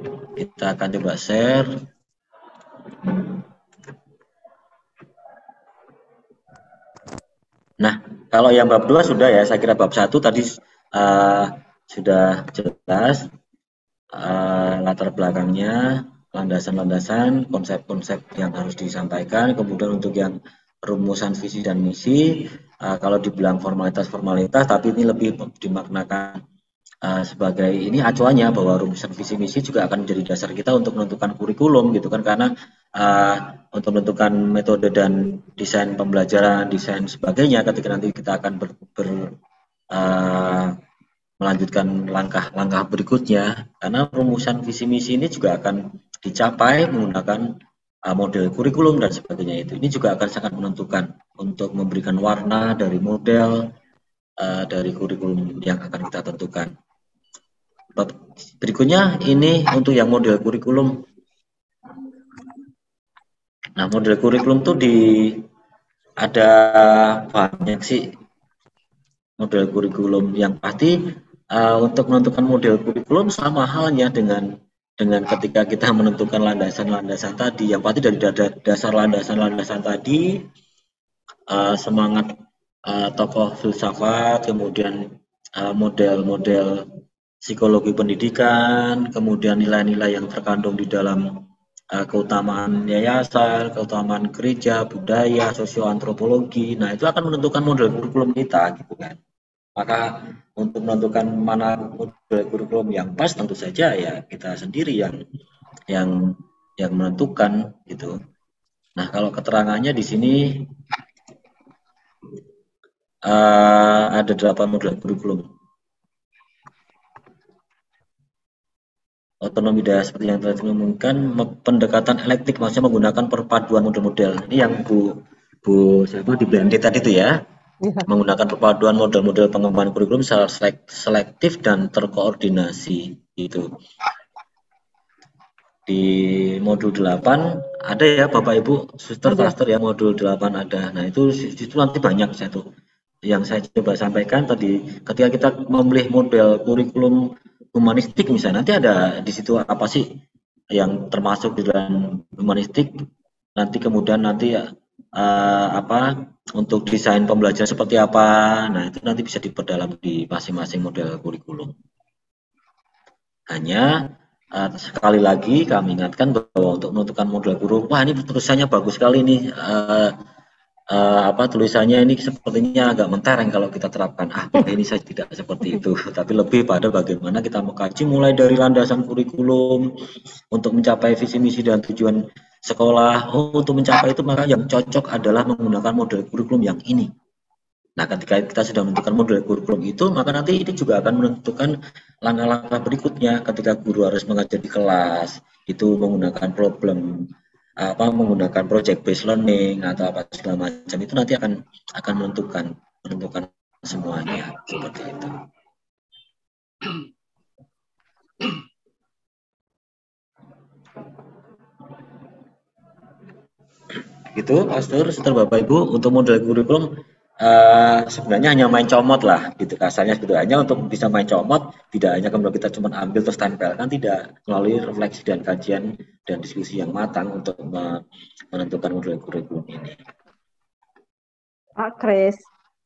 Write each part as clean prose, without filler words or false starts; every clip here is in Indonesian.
Kita akan coba share. Nah, kalau yang bab 2 sudah ya, saya kira bab 1 tadi sudah jelas latar belakangnya, landasan-landasan, konsep-konsep yang harus disampaikan, kemudian untuk yang rumusan visi dan misi, kalau dibilang formalitas-formalitas, tapi ini lebih dimaknakan sebagai ini acuannya bahwa rumusan visi misi juga akan menjadi dasar kita untuk menentukan kurikulum gitu kan, karena untuk menentukan metode dan desain pembelajaran, desain sebagainya ketika nanti kita akan melanjutkan langkah-langkah berikutnya, karena rumusan visi misi ini juga akan dicapai menggunakan model kurikulum dan sebagainya. Itu ini juga akan sangat menentukan untuk memberikan warna dari model dari kurikulum yang akan kita tentukan. Berikutnya ini untuk yang model kurikulum. Nah, model kurikulum tuh ada banyak sih model kurikulum. Yang pasti untuk menentukan model kurikulum sama halnya dengan ketika kita menentukan landasan-landasan tadi. Yang pasti dari dasar landasan-landasan tadi, semangat tokoh filsafat, kemudian model-model psikologi pendidikan, kemudian nilai-nilai yang terkandung di dalam keutamaan yayasan, keutamaan gereja, budaya, sosioantropologi. Nah, itu akan menentukan model kurikulum kita gitu kan. Maka untuk menentukan mana model kurikulum yang pas, tentu saja ya kita sendiri yang menentukan gitu. Nah, kalau keterangannya di sini ada 8 model kurikulum. Otonomi daya seperti yang telah diumumkan, pendekatan elektik maksudnya menggunakan perpaduan model-model. Ini yang Bu siapa di blended tadi itu ya. Menggunakan perpaduan model-model pengembangan kurikulum secara selektif dan terkoordinasi gitu. Di modul 8 ada ya Bapak Ibu, suster faster ya, modul 8 ada. Nah, itu nanti banyak satu. Yang saya coba sampaikan tadi, ketika kita memilih model kurikulum humanistik misalnya, nanti ada di situ apa sih yang termasuk di dalam humanistik, nanti kemudian nanti apa untuk desain pembelajaran seperti apa. Nah, itu nanti bisa diperdalam di masing-masing model kurikulum. Hanya sekali lagi kami ingatkan bahwa untuk menentukan model guru, wah ini tulisannya bagus sekali nih, tulisannya ini sepertinya agak mentereng kalau kita terapkan. Ini saya tidak seperti itu, tapi lebih pada bagaimana kita mengkaji mulai dari landasan kurikulum untuk mencapai visi misi dan tujuan sekolah. Untuk mencapai itu maka yang cocok adalah menggunakan model kurikulum yang ini. Nah, ketika kita sudah menentukan model kurikulum itu, maka nanti ini juga akan menentukan langkah-langkah berikutnya ketika guru harus mengajar di kelas, itu menggunakan menggunakan project based learning atau apa segala macam, itu nanti akan menentukan semuanya seperti itu. Gitu, Pastor, setelah Bapak Ibu, untuk model kurikulum sebenarnya hanya main comot lah, gitu kasarnya gitu. Hanya untuk bisa main comot, tidak hanya kemudian kita cuma ambil terus tempelkan, tidak, melalui refleksi dan kajian dan diskusi yang matang untuk menentukan model kurikulum ini. Pak Kris.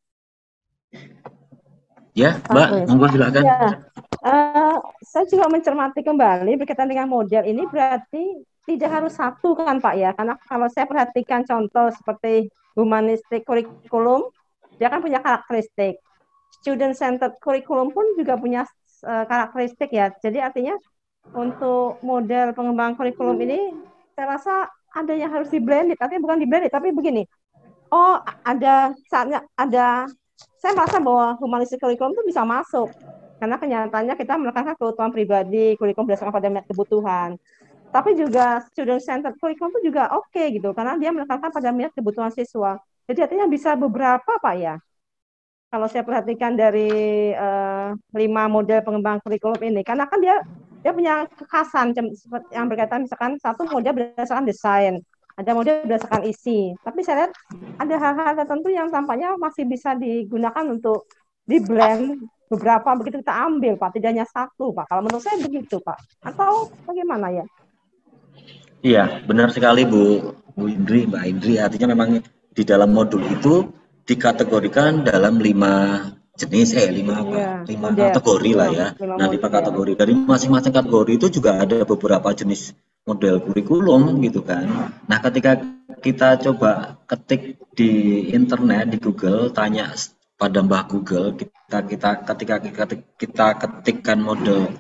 Ya, Mbak, monggo silakan. Ya, saya juga mencermati kembali berkaitan dengan model ini, berarti tidak harus satu kan Pak ya, karena kalau saya perhatikan contoh seperti humanistik kurikulum, dia kan punya karakteristik. Student centered kurikulum pun juga punya karakteristik ya. Jadi artinya untuk model pengembangan kurikulum ini saya rasa ada yang harus di-blended, artinya bukan di-blended tapi begini. Oh, ada saatnya saya merasa bahwa humanistik kurikulum itu bisa masuk karena kenyataannya kita menekankan kebutuhan pribadi, kurikulum berdasarkan pada minat kebutuhan. Tapi juga student centered curriculum itu juga oke gitu, karena dia menekankan pada minat kebutuhan siswa. Jadi artinya bisa beberapa Pak ya. Kalau saya perhatikan dari 5 model pengembangan kurikulum ini, karena kan dia punya kekhasan yang berkaitan misalkan satu model berdasarkan desain, ada model berdasarkan isi. Tapi saya lihat ada hal-hal tertentu yang tampaknya masih bisa digunakan untuk di blend beberapa begitu kita ambil Pak, tidak hanya satu Pak. Kalau menurut saya begitu Pak. Atau bagaimana ya? Iya, benar sekali Bu Indri, Mbak Indri. Artinya memang di dalam modul itu dikategorikan dalam 5 jenis, lima apa? Iya, 5 kategori lah ya. 5 Nah, 5 model. kategori. Dari masing-masing kategori itu juga ada beberapa jenis model kurikulum gitu kan. Nah, ketika kita coba ketik di internet, di Google, tanya pada Mbah Google, ketika kita ketikkan model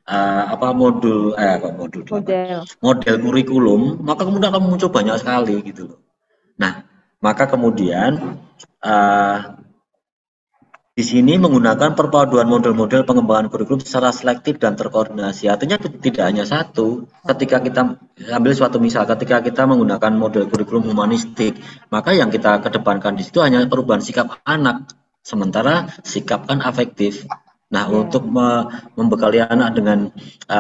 Model. model kurikulum, maka kemudian akan muncul banyak sekali gitu loh. Nah, maka kemudian uh, di sini menggunakan perpaduan model-model pengembangan kurikulum secara selektif dan terkoordinasi. Artinya tidak hanya satu. Ketika kita ambil suatu misal, ketika kita menggunakan model kurikulum humanistik, maka yang kita kedepankan di situ hanya perubahan sikap anak, sementara sikap kan afektif. Nah, untuk membekali anak dengan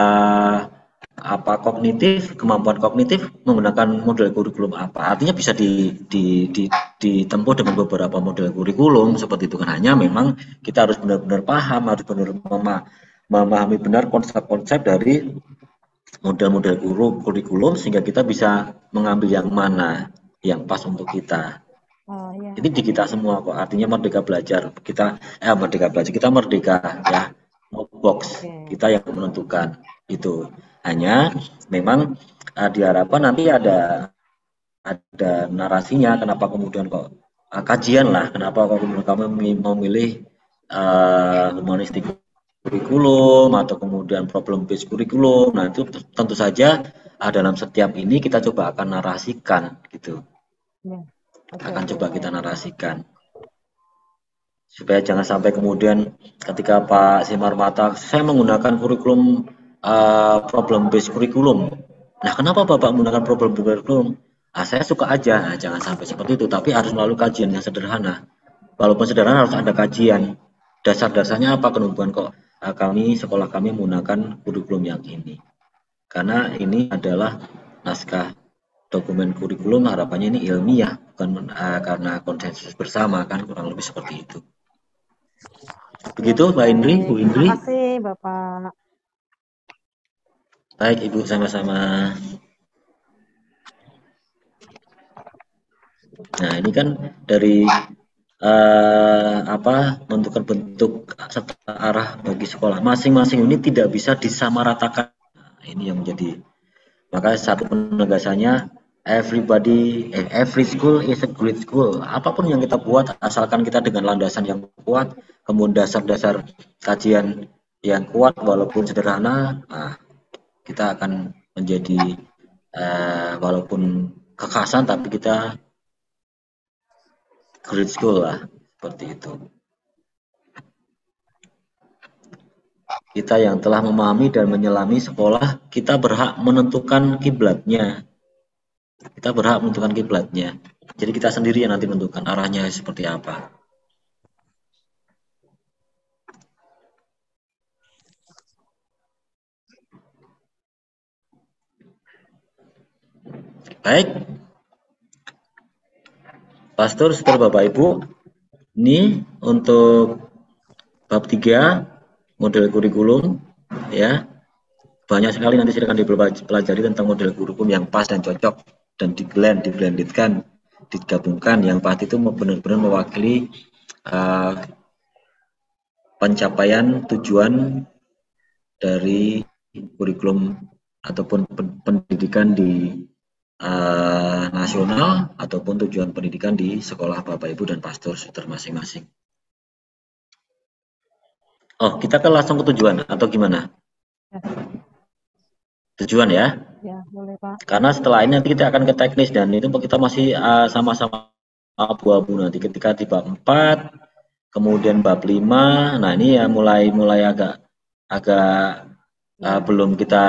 kemampuan kognitif menggunakan model kurikulum apa? Artinya bisa ditempuh dengan beberapa model kurikulum seperti itu kan. Hanya memang kita harus benar-benar paham, harus benar-benar memahami benar konsep-konsep dari model-model kurikulum sehingga kita bisa mengambil yang mana yang pas untuk kita. Ini di kita semua kok. Artinya merdeka belajar. Kita merdeka ya. No box. Kita yang menentukan itu. Hanya memang diharapkan nanti ada narasinya kenapa kemudian kok kajian lah kenapa kok kemudian kami memilih humanistik kurikulum atau kemudian problem based kurikulum. Nah, itu tentu saja dalam setiap ini kita coba akan narasikan gitu. Akan coba kita narasikan supaya jangan sampai kemudian ketika Pak Simarmata saya menggunakan kurikulum problem based kurikulum. Nah, kenapa Bapak menggunakan problem based kurikulum? Saya suka aja. Nah, jangan sampai seperti itu, tapi harus melalui kajian yang sederhana. Walaupun sederhana harus ada kajian. Dasar-dasarnya apa kenapa kok sekolah kami menggunakan kurikulum yang ini. Karena ini adalah naskah dokumen kurikulum, harapannya ini ilmiah, bukan karena konsensus bersama kan, kurang lebih seperti itu. Begitu Mbak Indri, Bu Indri. Terima kasih Bapak. Baik Ibu, sama-sama. Nah, ini kan dari menentukan bentuk serta arah bagi sekolah. Masing-masing ini tidak bisa disamaratakan. Nah, ini yang menjadi. Maka satu penegasannya every school is a great school. Apapun yang kita buat, asalkan kita dengan landasan yang kuat, kemudian dasar-dasar kajian yang kuat walaupun sederhana, kita akan menjadi walaupun kekhasan tapi kita great school lah, seperti itu. Kita yang telah memahami dan menyelami sekolah, kita berhak menentukan kiblatnya. Kita berhak menentukan kiblatnya. Jadi kita sendiri yang nanti menentukan arahnya seperti apa. Baik. Pastor, setelah Bapak Ibu, ini untuk bab 3 model kurikulum ya. Banyak sekali nanti silakan dipelajari tentang model kurikulum yang pas dan cocok dan diblendedkan, digabungkan yang pasti itu benar-benar mewakili pencapaian tujuan dari kurikulum ataupun pendidikan di nasional ataupun tujuan pendidikan di sekolah Bapak Ibu dan pastor suster masing-masing. Oh, kita kan langsung ke tujuan atau gimana? Tujuan ya? Ya, boleh Pak. Karena setelah ini nanti kita akan ke teknis dan itu kita masih sama-sama abu-abu nanti ketika di bab 4, kemudian bab 5. Nah, ini ya mulai agak belum kita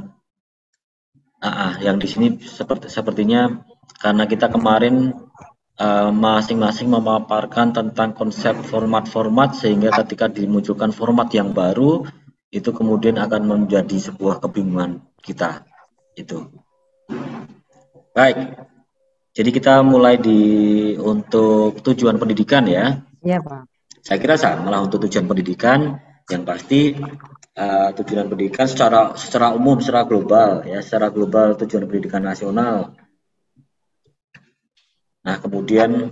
yang di sini sepertinya karena kita kemarin masing-masing memaparkan tentang konsep format-format sehingga ketika dimunculkan format yang baru itu kemudian akan menjadi sebuah kebingungan kita itu. Baik. Jadi kita mulai untuk tujuan pendidikan ya. Iya, Pak. Saya kira sama lah untuk tujuan pendidikan, yang pasti tujuan pendidikan secara umum, secara global ya, secara global tujuan pendidikan nasional. Nah, kemudian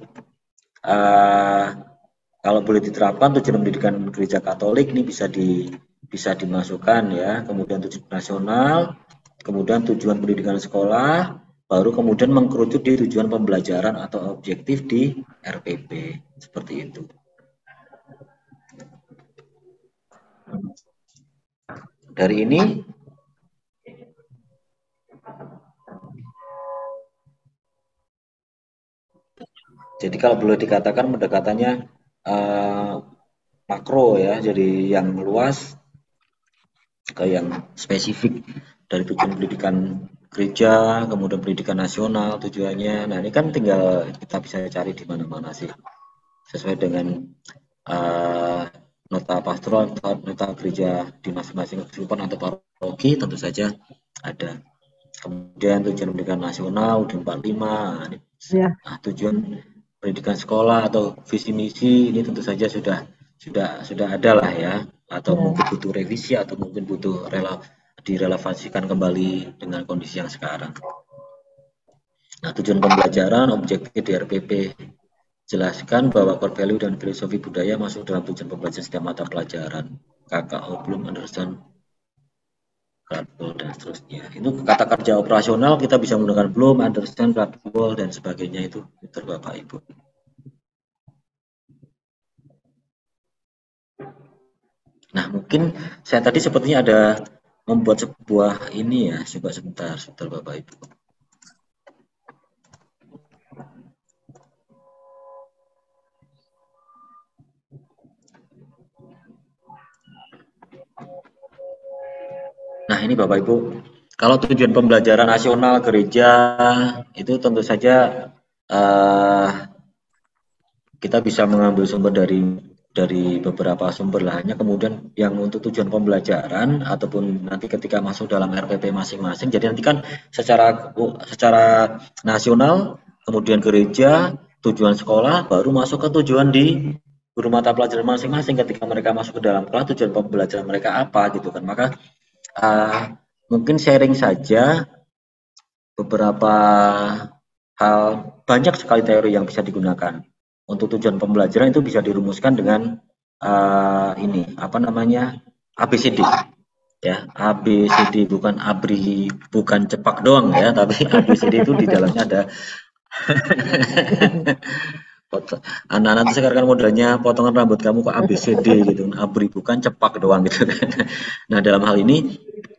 kalau boleh diterapkan tujuan pendidikan gereja Katolik ini bisa dimasukkan ya, kemudian tujuan nasional, kemudian tujuan pendidikan sekolah, baru kemudian mengkerucut di tujuan pembelajaran atau objektif di RPP, seperti itu. Dari ini jadi kalau boleh dikatakan pendekatannya makro ya, jadi yang luas ke yang spesifik, dari tujuan pendidikan gereja, kemudian pendidikan nasional tujuannya. Nah, ini kan tinggal kita bisa cari di mana-mana sih, sesuai dengan nota pastoral, nota gereja di masing-masing kehidupan atau paroki tentu saja ada. Kemudian tujuan pendidikan nasional UUD 45, Ya. nah, tujuan pendidikan sekolah atau visi misi ini tentu saja sudah ada lah ya, atau mungkin butuh revisi atau mungkin butuh direlevansikan kembali dengan kondisi yang sekarang. Nah, tujuan pembelajaran objektif di RPP, jelaskan bahwa core value dan filosofi budaya masuk dalam tujuan pembelajaran setiap mata pelajaran. KKO belum understand gradable dan seterusnya. Itu kata kerja operasional kita bisa menggunakan belum, understand, gradable dan sebagainya itu Bapak Ibu. Nah, mungkin saya tadi sepertinya ada membuat sebuah ini ya, coba sebentar Bapak Ibu. Nah, ini Bapak Ibu, kalau tujuan pembelajaran nasional gereja itu tentu saja kita bisa mengambil sumber dari beberapa sumber lah. Hanya kemudian yang untuk tujuan pembelajaran ataupun nanti ketika masuk dalam RPP masing-masing, jadi nanti kan secara nasional, kemudian gereja, tujuan sekolah, baru masuk ke tujuan di guru mata pelajaran masing-masing. Ketika mereka masuk ke dalam kelas, tujuan pembelajaran mereka apa gitu kan. Maka mungkin sharing saja beberapa hal, banyak sekali teori yang bisa digunakan. Untuk tujuan pembelajaran itu bisa dirumuskan dengan ini apa namanya, ABCD ya, ABCD, bukan ABRI, bukan cepak doang ya, tapi ABCD itu di dalamnya ada anak-anak sekarang kan modelnya potongan rambut kamu kok ABCD gitu, ABRI bukan cepak doang gitu. Nah, dalam hal ini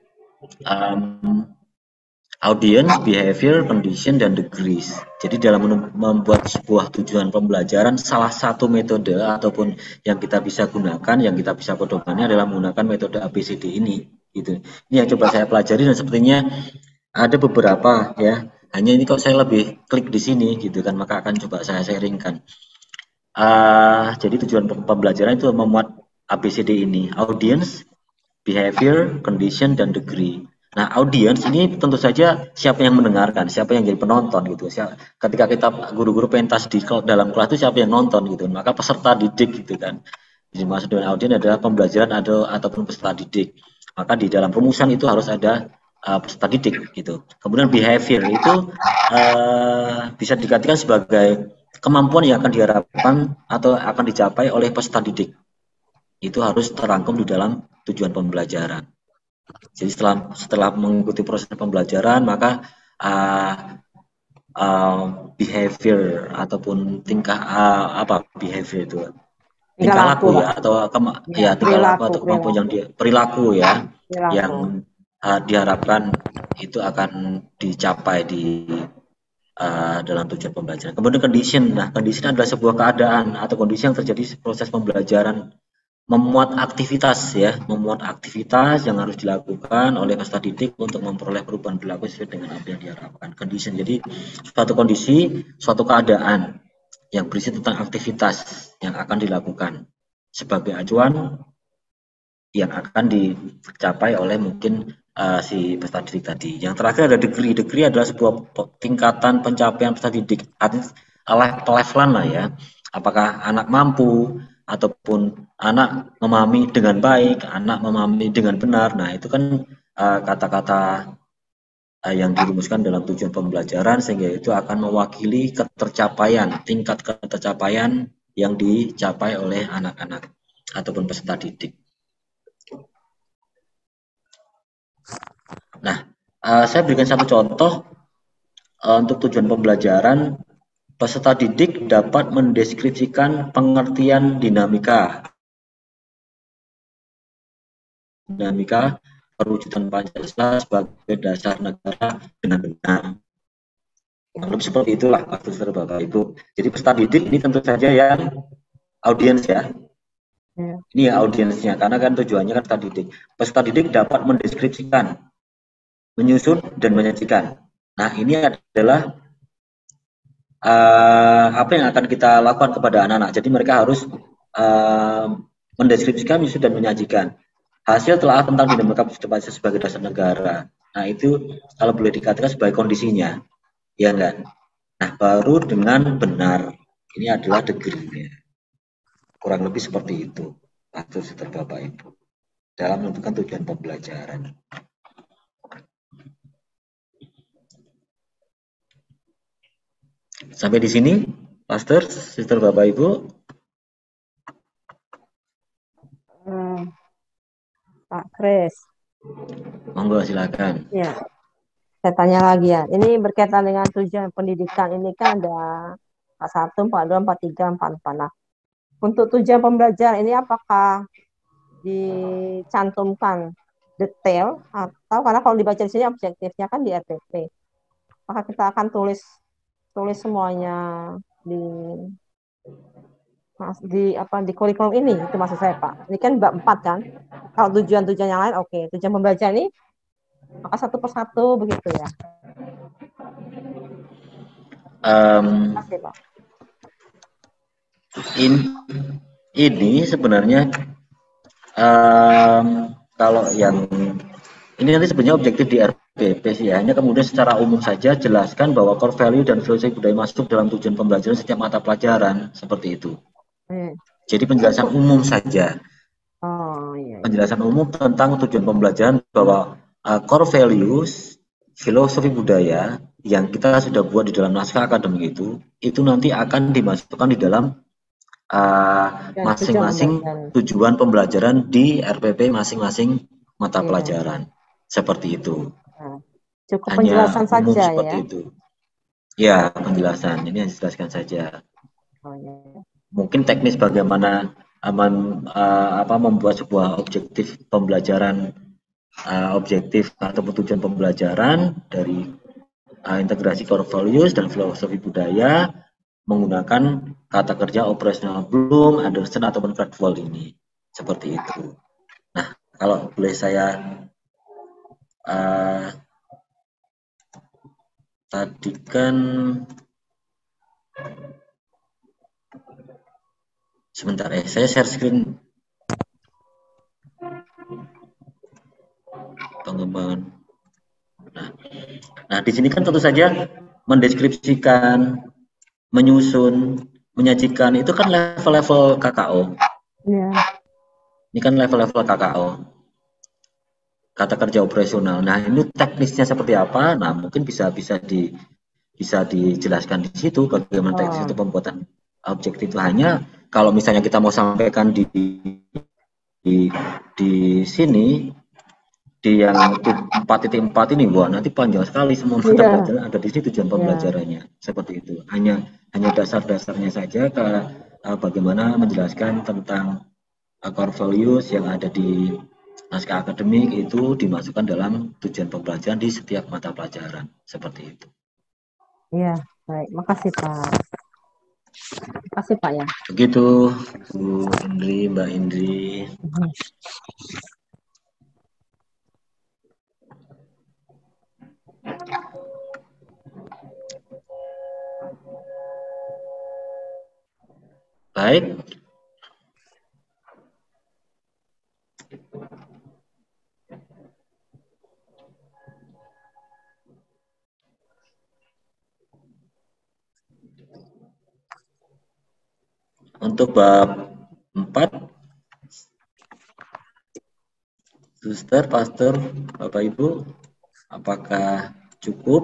audience, behavior, condition, dan degrees. Jadi dalam membuat sebuah tujuan pembelajaran, salah satu metode ataupun yang kita bisa gunakan, yang kita bisa pedomannya adalah menggunakan metode ABCD ini. Gitu. Ini yang coba saya pelajari dan sepertinya ada beberapa ya. Hanya ini kok saya lebih klik di sini gitu kan, maka akan coba saya sharingkan. Jadi tujuan pembelajaran itu memuat ABCD ini: audience, behavior, condition, dan degree. Nah, audience ini tentu saja siapa yang mendengarkan, siapa yang jadi penonton gitu. Ketika kita guru-guru pentas di dalam kelas itu siapa yang nonton gitu. Maka peserta didik gitu kan. Jadi maksud dengan audience adalah pembelajaran ataupun peserta didik. Maka di dalam rumusan itu harus ada peserta didik gitu. Kemudian behavior itu bisa dikatakan sebagai kemampuan yang akan diharapkan atau akan dicapai oleh peserta didik. Itu harus terangkum di dalam tujuan pembelajaran. Jadi setelah mengikuti proses pembelajaran, maka behavior ataupun tingkah behavior itu tingkah laku ya, atau tingkah laku atau kemampuan yang perilaku ya, yang diharapkan itu akan dicapai di dalam tujuan pembelajaran. Kemudian condition. Nah, condition adalah sebuah keadaan atau kondisi yang terjadi proses pembelajaran, memuat aktivitas yang harus dilakukan oleh peserta didik untuk memperoleh perubahan perilaku sesuai dengan apa yang diharapkan. Condition, jadi suatu kondisi, suatu keadaan yang berisi tentang aktivitas yang akan dilakukan sebagai acuan yang akan dicapai oleh mungkin si peserta didik tadi. Yang terakhir ada degree. Degree adalah sebuah tingkatan pencapaian peserta didik, levelan lah ya. Apakah anak mampu ataupun anak memahami dengan baik, anak memahami dengan benar. Nah, itu kan kata-kata yang dirumuskan dalam tujuan pembelajaran sehingga itu akan mewakili ketercapaian, tingkat ketercapaian yang dicapai oleh anak-anak ataupun peserta didik. Nah, saya berikan satu contoh untuk tujuan pembelajaran. Peserta didik dapat mendeskripsikan pengertian dinamika perwujudan Pancasila sebagai dasar negara dengan benar. Lalu seperti itulah Bapak Ibu. Jadi peserta didik ini tentu saja yang audiens ya. Ini ya audiensnya, karena kan tujuannya kan peserta didik. Peserta didik dapat mendeskripsikan, menyusun, dan menyajikan. Nah, ini adalah apa yang akan kita lakukan kepada anak-anak. Jadi mereka harus mendeskripsikan, menyusun, dan menyajikan hasil telah tentang dinamika Pancasila sebagai dasar negara. Nah, itu kalau boleh dikatakan sebagai kondisinya, ya enggak? Nah, baru dengan benar. Ini adalah degree-nya. Kurang lebih seperti itu, Bapak Ibu, dalam menentukan tujuan pembelajaran. Sampai di sini, Pastor, Sister, Bapak Ibu. Pak Kris. Monggo silakan. Ya, saya tanya lagi ya. Ini berkaitan dengan tujuan pendidikan ini kan ada 41, 42, 43, 44. Nah, untuk tujuan pembelajaran ini apakah dicantumkan detail atau karena kalau dibaca di sini objektifnya kan di RPP. Maka kita akan tulis semuanya di di kurikulum ini, itu maksud saya Pak. Ini kan bab 4 kan. Kalau tujuan-tujuan yang lain oke. Tujuan pembelajaran ini maka satu persatu begitu ya. Makasih, Pak. Ini sebenarnya kalau yang ini nanti sebenarnya objektif di RPP sih, hanya kemudian secara umum saja jelaskan bahwa core value dan filosofi budaya masuk dalam tujuan pembelajaran setiap mata pelajaran, seperti itu. Jadi penjelasan umum saja. Penjelasan umum tentang tujuan pembelajaran bahwa core values, filosofi budaya yang kita sudah buat di dalam naskah akademik itu nanti akan dimasukkan di dalam masing-masing tujuan pembelajaran di RPP masing-masing mata pelajaran. Seperti itu. Cukup hanya penjelasan umum saja seperti ya. Itu. Ya, penjelasan. Ini yang dijelaskan saja. Mungkin teknis bagaimana membuat sebuah objektif pembelajaran, objektif atau tujuan pembelajaran dari integrasi core values dan filosofi budaya menggunakan kata kerja operasional Bloom, Anderson ataupun Krathwohl ini. Seperti itu. Nah, kalau boleh saya tadi kan sebentar ya, saya share screen pengembangan. Nah, di sini kan tentu saja mendeskripsikan, menyusun, menyajikan itu kan level-level KKO. Ini kan level-level KKO. Kata kerja operasional. Nah, ini teknisnya seperti apa? Nah, mungkin bisa dijelaskan di situ bagaimana teknis itu pembuatan objektif itu. Hanya kalau misalnya kita mau sampaikan di sini di yang 4.4 ini, wah nanti panjang sekali semua mata pelajaran ada di sini tujuan pembelajarannya. Seperti itu. Hanya dasar-dasarnya saja bagaimana menjelaskan tentang core values yang ada di naskah akademik itu dimasukkan dalam tujuan pembelajaran di setiap mata pelajaran. Seperti itu. Iya, baik. Makasih Pak. Makasih Pak ya. Begitu Bu Indri, Mbak Indri. Baik. Untuk bab 4 Suster, Pastor, Bapak Ibu, apakah cukup?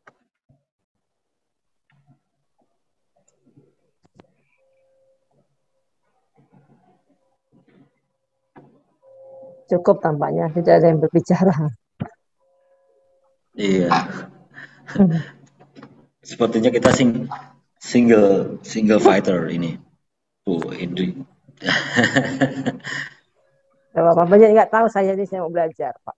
Cukup tampaknya, tidak ada yang berbicara. Iya, sepertinya kita single fighter ini. Indri. Bapak banyak nggak tahu saya ini, saya mau belajar, Pak.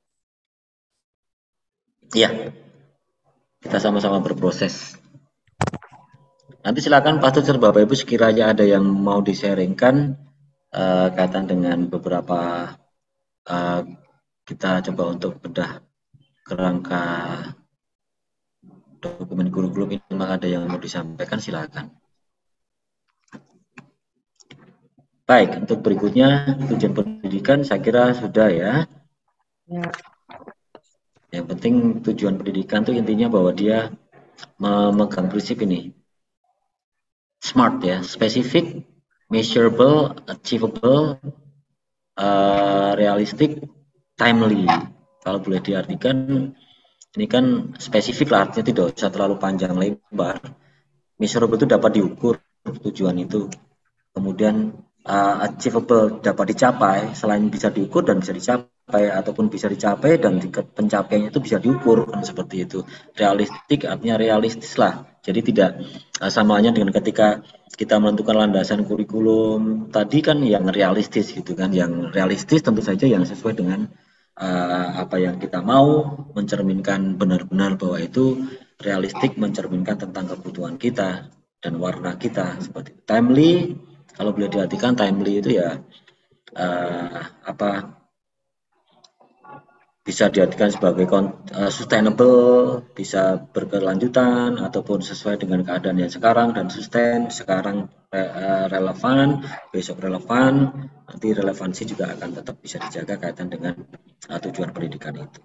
Iya, kita sama-sama berproses. Nanti silakan Pastor, Bapak Ibu sekiranya ada yang mau di-sharingkan kaitan dengan beberapa kita coba untuk bedah kerangka dokumen kurikulum ini, maka ada yang mau disampaikan silakan. Baik, untuk berikutnya tujuan pendidikan saya kira sudah ya. Ya. Yang penting tujuan pendidikan itu intinya bahwa dia memegang prinsip ini. SMART ya, specific, measurable, achievable, realistic, timely. Kalau boleh diartikan, ini kan spesifik lah, artinya tidak usah terlalu panjang lebar. Measurable itu dapat diukur tujuan itu. Kemudian achievable dapat dicapai, selain bisa diukur dan bisa dicapai, ataupun bisa dicapai dan pencapaiannya itu bisa diukur, kan seperti itu. Realistik artinya realistis lah, jadi tidak sama halnya dengan ketika kita menentukan landasan kurikulum tadi kan yang realistis gitu kan, yang realistis tentu saja yang sesuai dengan apa yang kita mau, mencerminkan benar-benar bahwa itu realistik, mencerminkan tentang kebutuhan kita dan warna kita. Seperti timely, kalau boleh diartikan timely itu ya bisa diartikan sebagai sustainable, bisa berkelanjutan ataupun sesuai dengan keadaan yang sekarang dan sustain, sekarang relevan, besok relevan, nanti relevansi juga akan tetap bisa dijaga kaitan dengan tujuan pendidikan itu.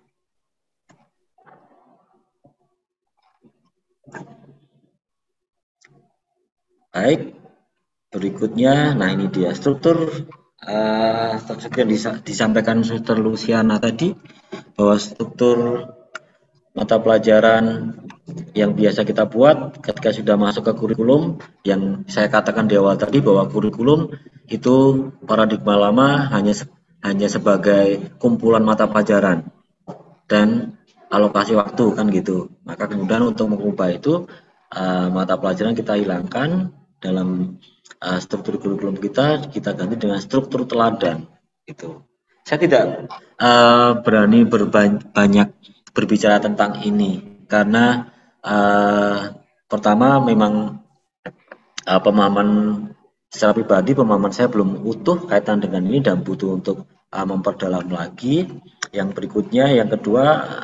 Baik, berikutnya, nah ini dia struktur yang disampaikan Suster Luciana tadi, bahwa struktur mata pelajaran yang biasa kita buat ketika sudah masuk ke kurikulum, yang saya katakan di awal tadi bahwa kurikulum itu paradigma lama hanya sebagai kumpulan mata pelajaran dan alokasi waktu kan gitu. Maka kemudian untuk mengubah itu mata pelajaran kita hilangkan dalam struktur kurikulum kita ganti dengan struktur teladan gitu. Saya tidak berani banyak berbicara tentang ini karena pertama memang pemahaman secara pribadi, pemahaman saya belum utuh kaitan dengan ini dan butuh untuk memperdalam lagi. Yang berikutnya, yang kedua,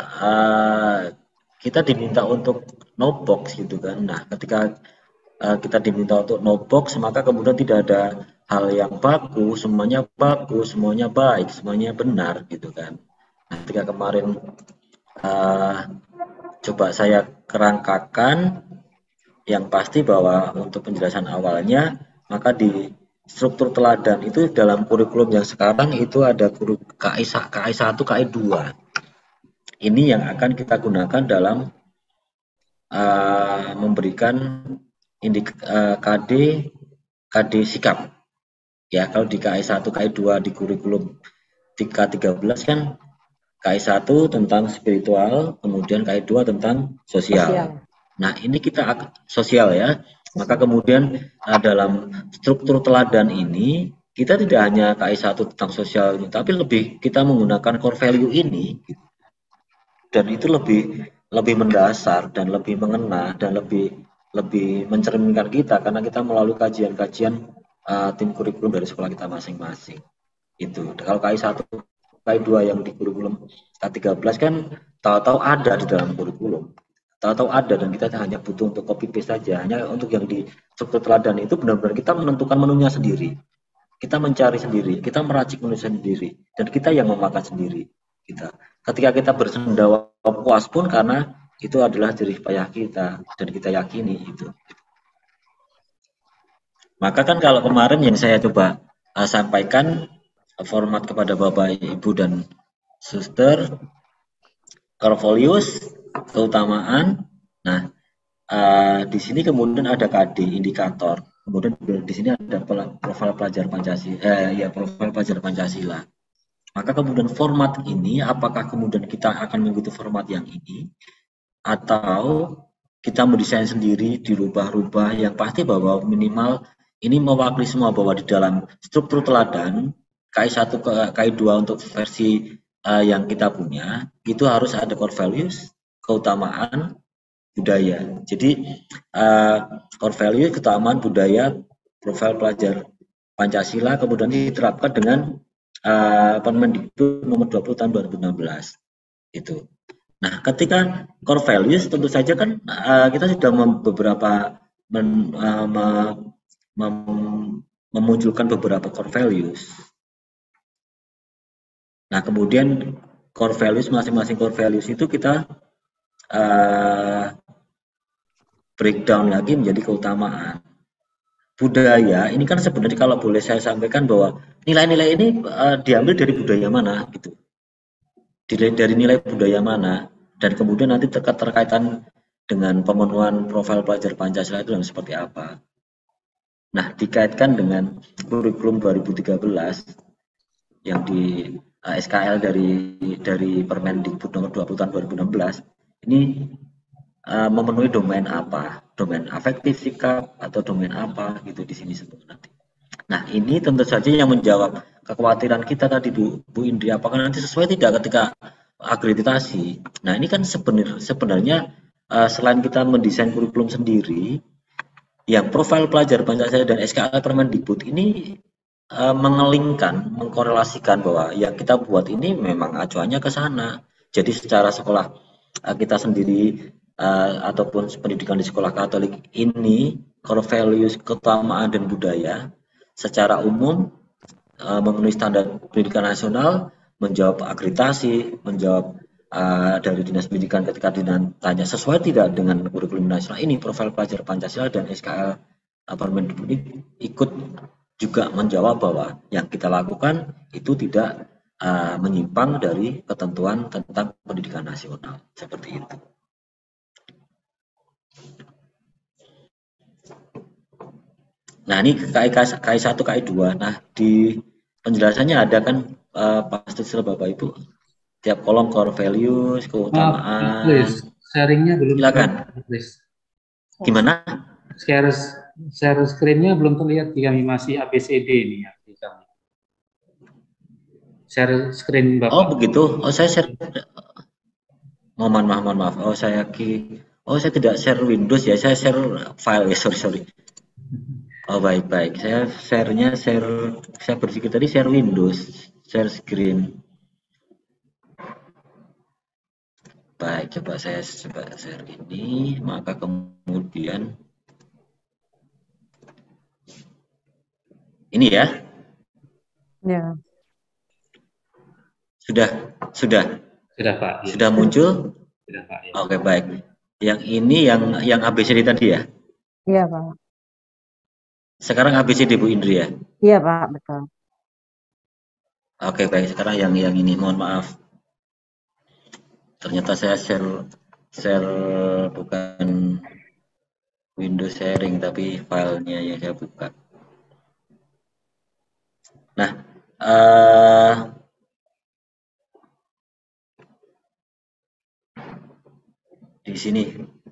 kita diminta untuk no box gitu kan. Nah, ketika kita diminta untuk no box, maka kemudian tidak ada hal yang bagus, semuanya baik, semuanya benar gitu kan. Nah, ketika kemarin coba saya kerangkakan, yang pasti bahwa untuk penjelasan awalnya, maka di struktur teladan itu dalam kurikulum yang sekarang itu ada KI 1, KI 2. Ini yang akan kita gunakan dalam memberikan KD sikap. Ya, kalau di KI 1, KI 2 di kurikulum K13 kan KI 1 tentang spiritual, kemudian KI 2 tentang sosial. Nah, ini kita sosial ya. Maka kemudian dalam struktur teladan ini kita tidak hanya KI 1 tentang sosial, tapi lebih kita menggunakan core value ini dan itu lebih mendasar dan lebih mengena dan lebih mencerminkan kita karena kita melalui kajian-kajian tim kurikulum dari sekolah kita masing-masing. Itu. Kalau KI 1, KI 2 yang di kurikulum K13 kan tahu-tahu ada di dalam kurikulum. Tahu-tahu ada dan kita hanya butuh untuk copy paste saja. Hanya untuk yang di struktur teladan itu benar-benar kita menentukan menunya sendiri. Kita mencari sendiri, kita meracik menu sendiri dan kita yang memakan sendiri. Ketika kita bersendawa puas pun karena itu adalah jerih payah kita dan kita yakini itu. Maka kan kalau kemarin yang saya coba sampaikan format kepada Bapak Ibu dan struktur, core values, keutamaan. Nah, di sini kemudian ada KD, indikator. Kemudian di sini ada profil pelajar Pancasila. Maka kemudian format ini, apakah kemudian kita akan mengikuti format yang ini, atau kita mendesain sendiri, dirubah-rubah, yang pasti bahwa minimal ini mewakili semua, bahwa di dalam struktur teladan KI1 ke KI2 untuk versi yang kita punya, itu harus ada core values, keutamaan, budaya. Jadi core value, keutamaan, budaya, profil pelajar Pancasila kemudian diterapkan dengan Permendikbud nomor 20 tahun 2016 itu. Nah, ketika core values tentu saja kan kita sudah memunculkan beberapa core values. Nah, kemudian core values, masing-masing core values itu kita breakdown lagi menjadi keutamaan. Budaya ini kan sebenarnya kalau boleh saya sampaikan bahwa nilai-nilai ini diambil dari budaya mana gitu. Dari nilai budaya mana, dan kemudian nanti terkaitan dengan pemenuhan profil pelajar Pancasila itu seperti apa. Nah, dikaitkan dengan kurikulum 2013 yang di SKL dari Permendikbud nomor 20 tahun 2016 ini memenuhi domain apa, domain afektif sikap atau domain apa gitu di sini sebenarnya. Nah, ini tentu saja yang menjawab kekhawatiran kita tadi Bu Indri, apakah nanti sesuai tidak ketika akreditasi. Nah, ini kan sebenarnya selain kita mendesain kurikulum sendiri, yang profil pelajar Pancasila dan SKL Permendikbud ini mengelingkan, mengkorelasikan bahwa yang kita buat ini memang acuannya ke sana. Jadi secara sekolah kita sendiri ataupun pendidikan di sekolah Katolik ini, core values, keutamaan dan budaya secara umum memenuhi standar pendidikan nasional, menjawab akreditasi, menjawab dari Dinas Pendidikan ketika ditanya sesuai tidak dengan kurikulum nasional ini, profil pelajar Pancasila dan SKL Permendikbud ikut juga menjawab bahwa yang kita lakukan itu tidak menyimpang dari ketentuan tentang pendidikan nasional, seperti itu. Nah, ini KI1, KI2. Nah, di penjelasannya ada kan pasti Bapak Ibu, tiap kolom core values, keutamaan. Sharingnya belum. Silakan. Gimana? Share screen-nya belum terlihat, kami masih ABCD ini ya. Share screen Bapak. Oh, begitu. Oh, saya share. Mohon maaf. Oh, saya tidak share Windows ya, saya share file ya, sorry. Oh, baik. Saya berpikir tadi share Windows, share screen. Baik, coba saya share ini, maka kemudian ini ya. Ya. Sudah, Pak. Sudah muncul? Sudah, Pak. Ya. Oke, baik. Yang ini yang ABCD tadi ya? Iya, Pak. Sekarang ABCD Bu Indri ya? Iya, Pak, betul. Oke, baik. Sekarang yang ini, mohon maaf. Ternyata saya share bukan Windows sharing, tapi filenya yang saya buka. Nah, di sini.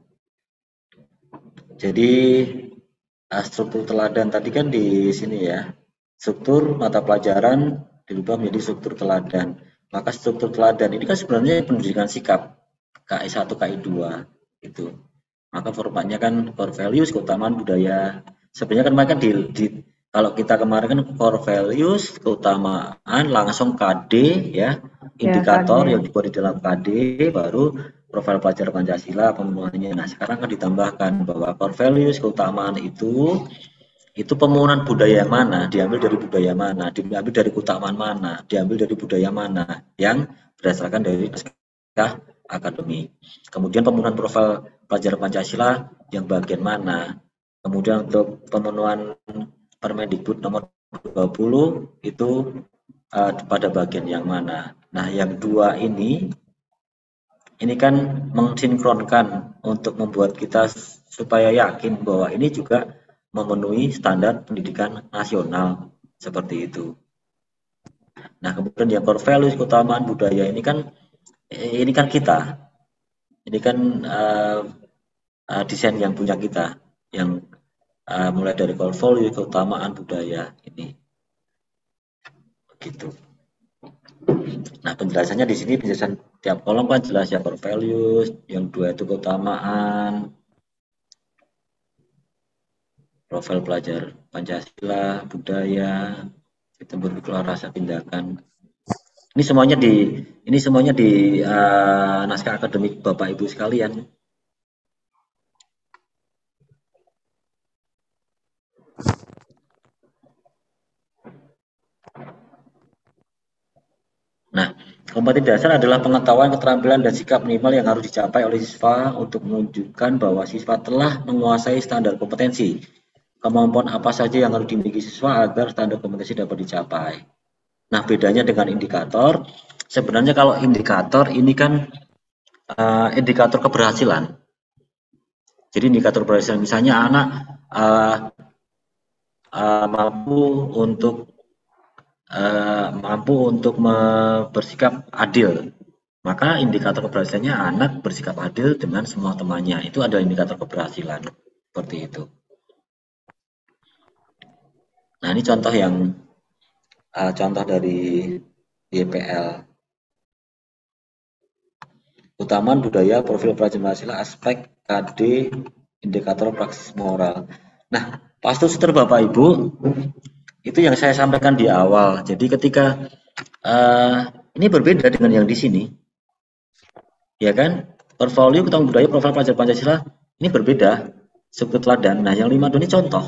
Jadi struktur teladan tadi kan di sini ya. Struktur mata pelajaran dirubah menjadi struktur teladan. Maka struktur teladan ini kan sebenarnya pendidikan sikap KI1, KI2 itu. Maka formatnya kan core values, keutamaan, budaya. Sebenarnya kan mereka kalau kita kemarin kan core values, keutamaan langsung KD ya, indikator yang dibuat di dalam KD, baru profil pelajar Pancasila pemenuhannya. Nah, sekarang kan ditambahkan bahwa core values, keutamaan itu pemenuhan budaya yang mana, diambil dari budaya mana, diambil dari keutamaan mana, diambil dari budaya mana, yang berdasarkan dari naskah akademik. Kemudian pemenuhan profil pelajar Pancasila yang bagian mana, kemudian untuk pemenuhan Permendikbud nomor 20 itu pada bagian yang mana. Nah, yang dua ini kan mensinkronkan untuk membuat kita supaya yakin bahwa ini juga memenuhi standar pendidikan nasional seperti itu. Nah, kemudian yang core values, keutamaan budaya ini kan kita. Ini kan desain yang punya kita, yang mulai dari core value, keutamaan budaya ini. Begitu. Nah, penjelasannya di sini penjelasan tiap kolom kan jelas ya, core values, yang dua itu keutamaan, profil pelajar Pancasila, budaya, sistem berpikir rasa tindakan. Ini semuanya di naskah akademik Bapak Ibu sekalian. Nah, kompetensi dasar adalah pengetahuan, keterampilan, dan sikap minimal yang harus dicapai oleh siswa untuk menunjukkan bahwa siswa telah menguasai standar kompetensi. Kemampuan apa saja yang harus dimiliki siswa agar standar kompetensi dapat dicapai. Nah, bedanya dengan indikator, sebenarnya kalau indikator ini kan indikator keberhasilan. Jadi indikator keberhasilan, misalnya anak mampu untuk bersikap adil, maka indikator keberhasilannya anak bersikap adil dengan semua temannya. Itu adalah indikator keberhasilan, seperti itu. Nah, ini contoh dari YPL. Keutamaan budaya, profil pelajar Pancasila, aspek KD, indikator praksis moral. Nah, Pastor Bapak Ibu, itu yang saya sampaikan di awal. Jadi ketika ini berbeda dengan yang di sini, ya kan? Portfolio keutamaan budaya, profil pelajar Pancasila ini berbeda. Struktur teladan. Nah, yang 5 ini contoh.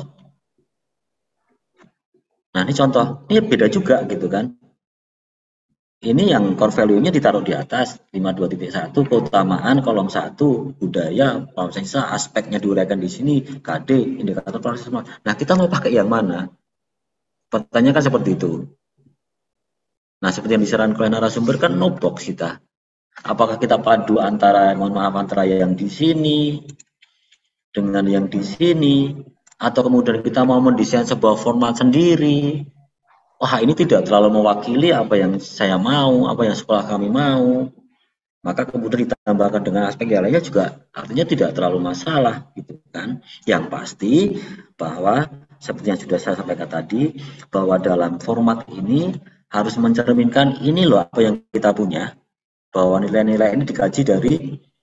Nah, ini contoh. Ini beda juga gitu kan? Ini yang core value-nya ditaruh di atas 52.1, keutamaan kolom 1, budaya kolom sisa, aspeknya diuraikan di sini, KD, indikator proses. Nah, kita mau pakai yang mana? Pertanyaan kan seperti itu. Nah, seperti yang disarankan oleh narasumber kan no box kita. Apakah kita padu antara yang di sini dengan yang di sini, atau kemudian kita mau mendesain sebuah format sendiri? Wah, ini tidak terlalu mewakili apa yang saya mau, apa yang sekolah kami mau. Maka kemudian ditambahkan dengan aspek yang lainnya juga artinya tidak terlalu masalah, gitu kan. Yang pasti bahwa seperti yang sudah saya sampaikan tadi, bahwa dalam format ini harus mencerminkan ini loh apa yang kita punya, bahwa nilai-nilai ini dikaji dari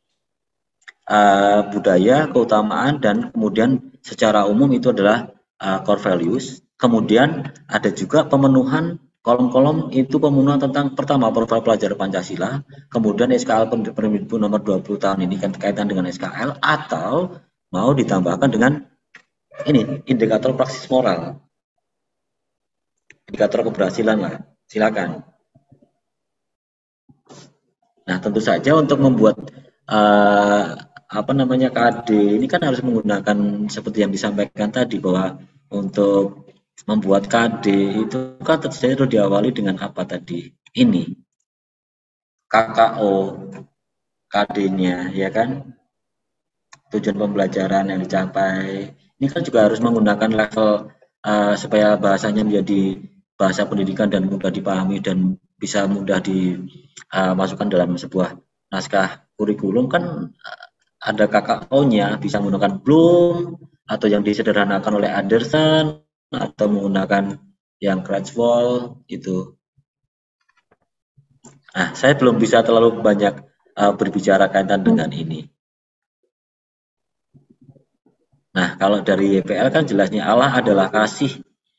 budaya, keutamaan, dan kemudian secara umum itu adalah core values. Kemudian ada juga pemenuhan kolom-kolom itu pemenuhan tentang pertama profil pelajar Pancasila, kemudian SKL Permendikbud nomor 20 tahun ini kan kaitan dengan SKL, atau mau ditambahkan dengan ini indikator praksis moral, indikator keberhasilan lah, silakan. Nah, tentu saja untuk membuat KD ini kan harus menggunakan seperti yang disampaikan tadi, bahwa untuk membuat KD itu kan tentu saja harus diawali dengan apa tadi? Ini KKO KD-nya, ya kan? Tujuan pembelajaran yang dicapai. Ini kan juga harus menggunakan level supaya bahasanya menjadi bahasa pendidikan dan mudah dipahami dan bisa mudah dimasukkan dalam sebuah naskah kurikulum. Kan ada KKO-nya, bisa menggunakan Bloom atau yang disederhanakan oleh Anderson atau menggunakan yang Cratchwell itu. Nah, saya belum bisa terlalu banyak berbicara kaitan dengan ini. Nah, kalau dari YPL kan jelasnya Allah adalah kasih.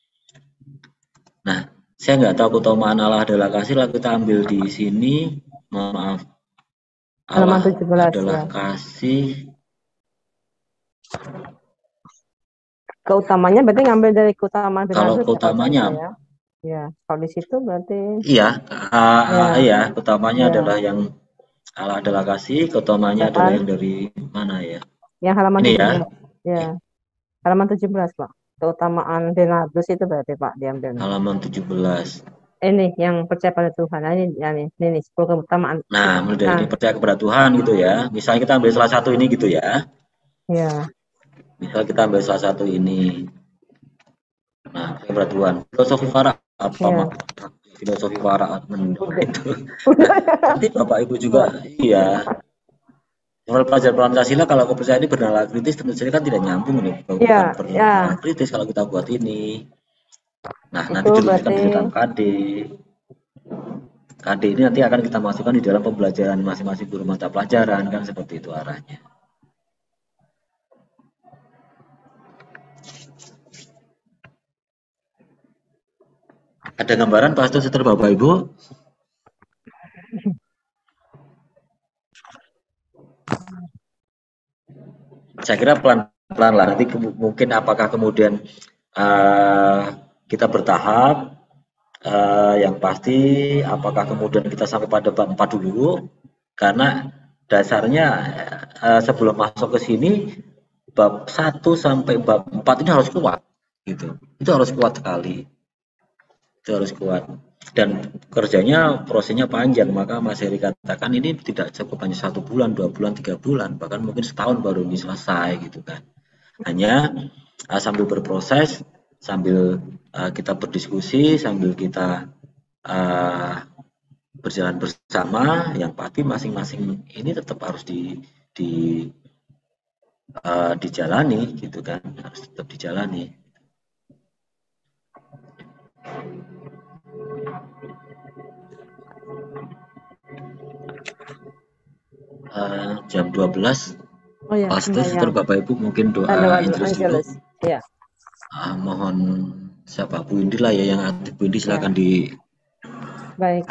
Nah, saya nggak tahu keutamaan Allah adalah kasih, lalu kita ambil di sini. Mohon maaf. Allah 17, adalah ya. Kasih. Keutamanya berarti ngambil dari keutamaan. Kalau keutamanya, ya, kalau di situ berarti. Iya, iya, keutamanya adalah yang Allah adalah kasih, keutamanya adalah yang dari mana ya? Yang halaman ini 17. Ya. Halaman 17, Pak. Keutamaan Denardus itu berarti Pak diambil. Halaman 17. ini yang percaya pada Tuhan. Nah, ini 10 keutamaan. Nah, mulai dari ini percaya kepada Tuhan gitu ya. Misalnya kita ambil salah satu ini gitu ya. Ya. Misal kita ambil salah satu ini. Nah, kepada Tuhan. Filosofi Fara apa Ya. filosofi Fara itu. Nanti Bapak Ibu juga iya. Moral pelajar Pancasila kalau kepercayaan ini bernalar kritis tentu saja kan tidak nyambung nih. Bukan bernalar kritis kalau kita buat ini. Nah, nanti dirumuskan di dalam KD. KD ini nanti akan kita masukkan di dalam pembelajaran masing-masing guru mata pelajaran kan seperti itu arahnya. Ada gambaran Pak Suster Bapak Ibu? Saya kira pelan-pelan lah. Nanti mungkin apakah kemudian kita bertahap, yang pasti apakah kemudian kita sampai pada bab 4 dulu, karena dasarnya sebelum masuk ke sini bab 1 sampai bab 4 ini harus kuat gitu. Itu harus kuat sekali. Itu harus kuat. Dan kerjanya prosesnya panjang, maka Mas Heri katakan ini tidak cukup hanya 1 bulan, 2 bulan, 3 bulan, bahkan mungkin setahun baru ini selesai gitu kan. Hanya sambil berproses, sambil kita berdiskusi, sambil kita berjalan bersama, yang pasti masing-masing ini tetap harus dijalani gitu kan, harus tetap dijalani. Jam 12. Oh ya, Suster Bapak Ibu mungkin doa Angelus. Ya. Mohon siapa Bu Indi lah ya yang aktif. Bu Indi silakan di. Baik,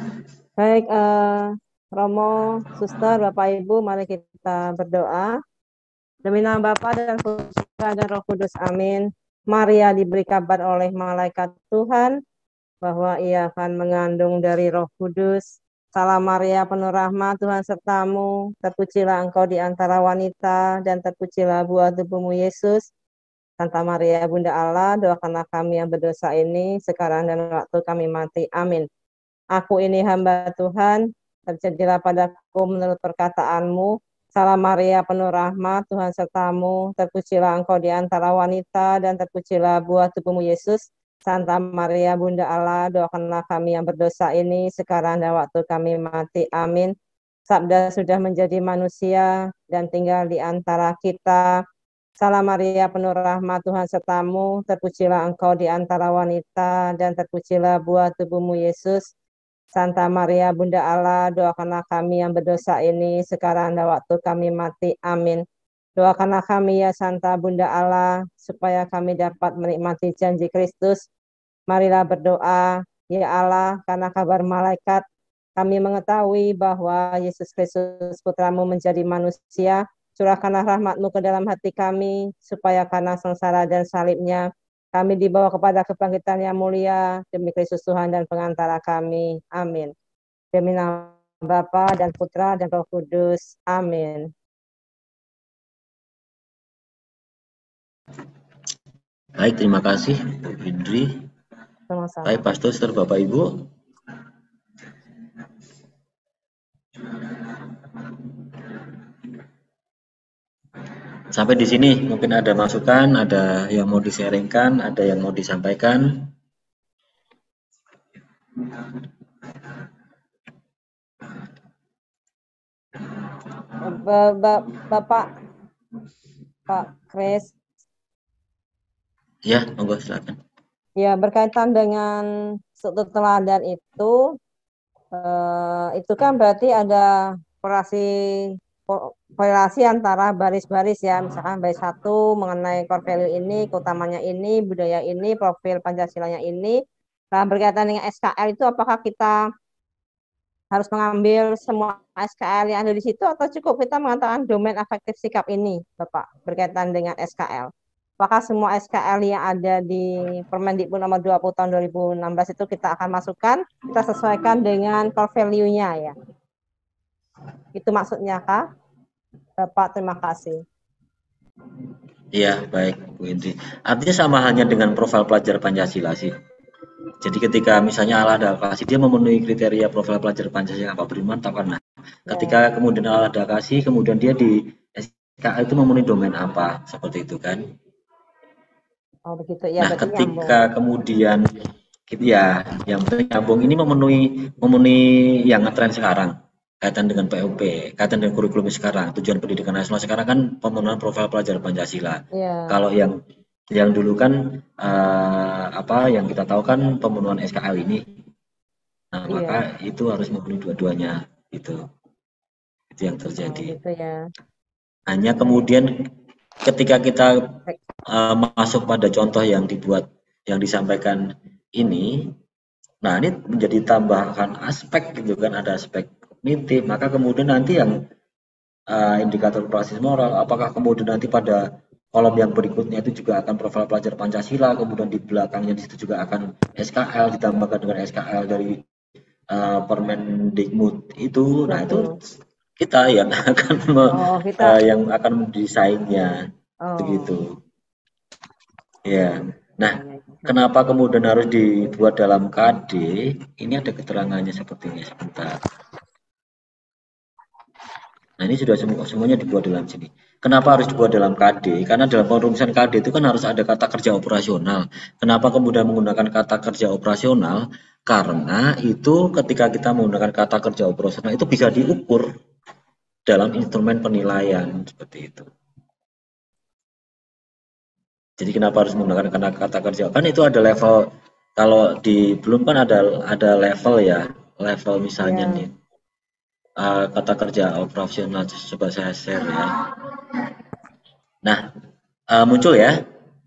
Romo, Suster, Bapak Ibu, mari kita berdoa. Demi nama Bapa dan Putra dan Roh Kudus, amin. Maria diberi kabar oleh malaikat Tuhan bahwa ia akan mengandung dari Roh Kudus. Salam Maria, penuh rahmat, Tuhan sertamu. Terpujilah engkau di antara wanita, dan terpujilah buah tubuhmu Yesus. Santa Maria, Bunda Allah, doakanlah kami yang berdosa ini, sekarang dan waktu kami mati. Amin. Aku ini hamba Tuhan, terjadilah padaku menurut perkataanmu. Salam Maria, penuh rahmat, Tuhan sertamu. Terpujilah engkau di antara wanita, dan terpujilah buah tubuhmu Yesus. Santa Maria, Bunda Allah, doakanlah kami yang berdosa ini, sekarang dan waktu kami mati. Amin. Sabda sudah menjadi manusia dan tinggal di antara kita. Salam Maria, penuh rahmat, Tuhan sertamu. Terpujilah engkau di antara wanita, dan terpujilah buah tubuhmu Yesus. Santa Maria, Bunda Allah, doakanlah kami yang berdosa ini, sekarang dan waktu kami mati. Amin. Doakanlah kami ya Santa Bunda Allah, supaya kami dapat menikmati janji Kristus. Marilah berdoa, ya Allah, karena kabar malaikat, kami mengetahui bahwa Yesus Kristus Putramu menjadi manusia. Curahkanlah rahmat-Mu ke dalam hati kami, supaya karena sengsara dan salibnya, kami dibawa kepada kebangkitan yang mulia, demi Kristus Tuhan dan pengantara kami. Amin. Demi nama Bapa dan Putra dan Roh Kudus. Amin. Baik, terima kasih Bu Indri. Sama-sama. Baik, Pak Suster, Bapak Ibu. Sampai di sini mungkin ada masukan, ada yang mau di-sharingkan, ada yang mau disampaikan. Bapak Pak Kris. Ya, monggo silakan. Ya, berkaitan dengan satu teladan itu kan berarti ada korelasi antara baris-baris ya, misalkan baris 1 mengenai core value ini, keutamanya ini, budaya ini, profil Pancasilanya ini. Nah, berkaitan dengan SKL itu apakah kita harus mengambil semua SKL yang ada di situ atau cukup kita mengatakan domain afektif sikap ini, Bapak, berkaitan dengan SKL? Apakah semua SKL yang ada di Permendikbud nomor 20 tahun 2016 itu kita akan masukkan, kita sesuaikan dengan core value-nya ya? Itu maksudnya, Kak? Bapak, terima kasih. Iya, baik Bu Indri. Artinya sama halnya dengan profil pelajar Pancasila sih. Jadi ketika misalnya ala adaptasi dia memenuhi kriteria profil pelajar Pancasila Pak Beriman tahukan. Nah, ketika kemudian ala adaptasi kemudian dia di SKA itu memenuhi domain apa seperti itu kan. Oh begitu ya. Nah, Berarti ketika nyambung. kemudian ya yang nyambung ini memenuhi yang ngetren sekarang kaitan dengan POP, kaitan dengan kurikulum sekarang, tujuan pendidikan nasional sekarang kan pemenuhan profil pelajar Pancasila. Ya. Kalau yang dulu kan yang kita tahu kan pemenuhan SKL ini. Nah, maka itu harus memenuhi dua-duanya itu yang terjadi. Oh, gitu ya. Hanya kemudian ketika kita masuk pada contoh yang disampaikan ini, nah ini menjadi tambahan aspek gitu kan, ada aspek kognitif, maka kemudian nanti yang indikator berbasis moral, apakah kemudian nanti pada kolom yang berikutnya itu juga akan profil pelajar Pancasila, kemudian di belakangnya di situ juga akan SKL ditambahkan dengan SKL dari Permendikbud itu. Nah itu kita yang akan yang akan mendesainnya begitu. Ya. Nah, kenapa kemudian harus dibuat dalam KD? Ini ada keterangannya seperti ini sebentar. Nah, ini sudah semuanya dibuat dalam sini. Kenapa harus dibuat dalam KD? Karena dalam perumusan KD itu kan harus ada kata kerja operasional. Kenapa kemudian menggunakan kata kerja operasional? Karena itu ketika kita menggunakan kata kerja operasional itu bisa diukur dalam instrumen penilaian seperti itu. Jadi kenapa harus menggunakan kata kerja? Kan itu ada level, kalau di belum kan ada level ya, level misalnya nih kata kerja operasional. Coba saya share ya. Nah, muncul ya?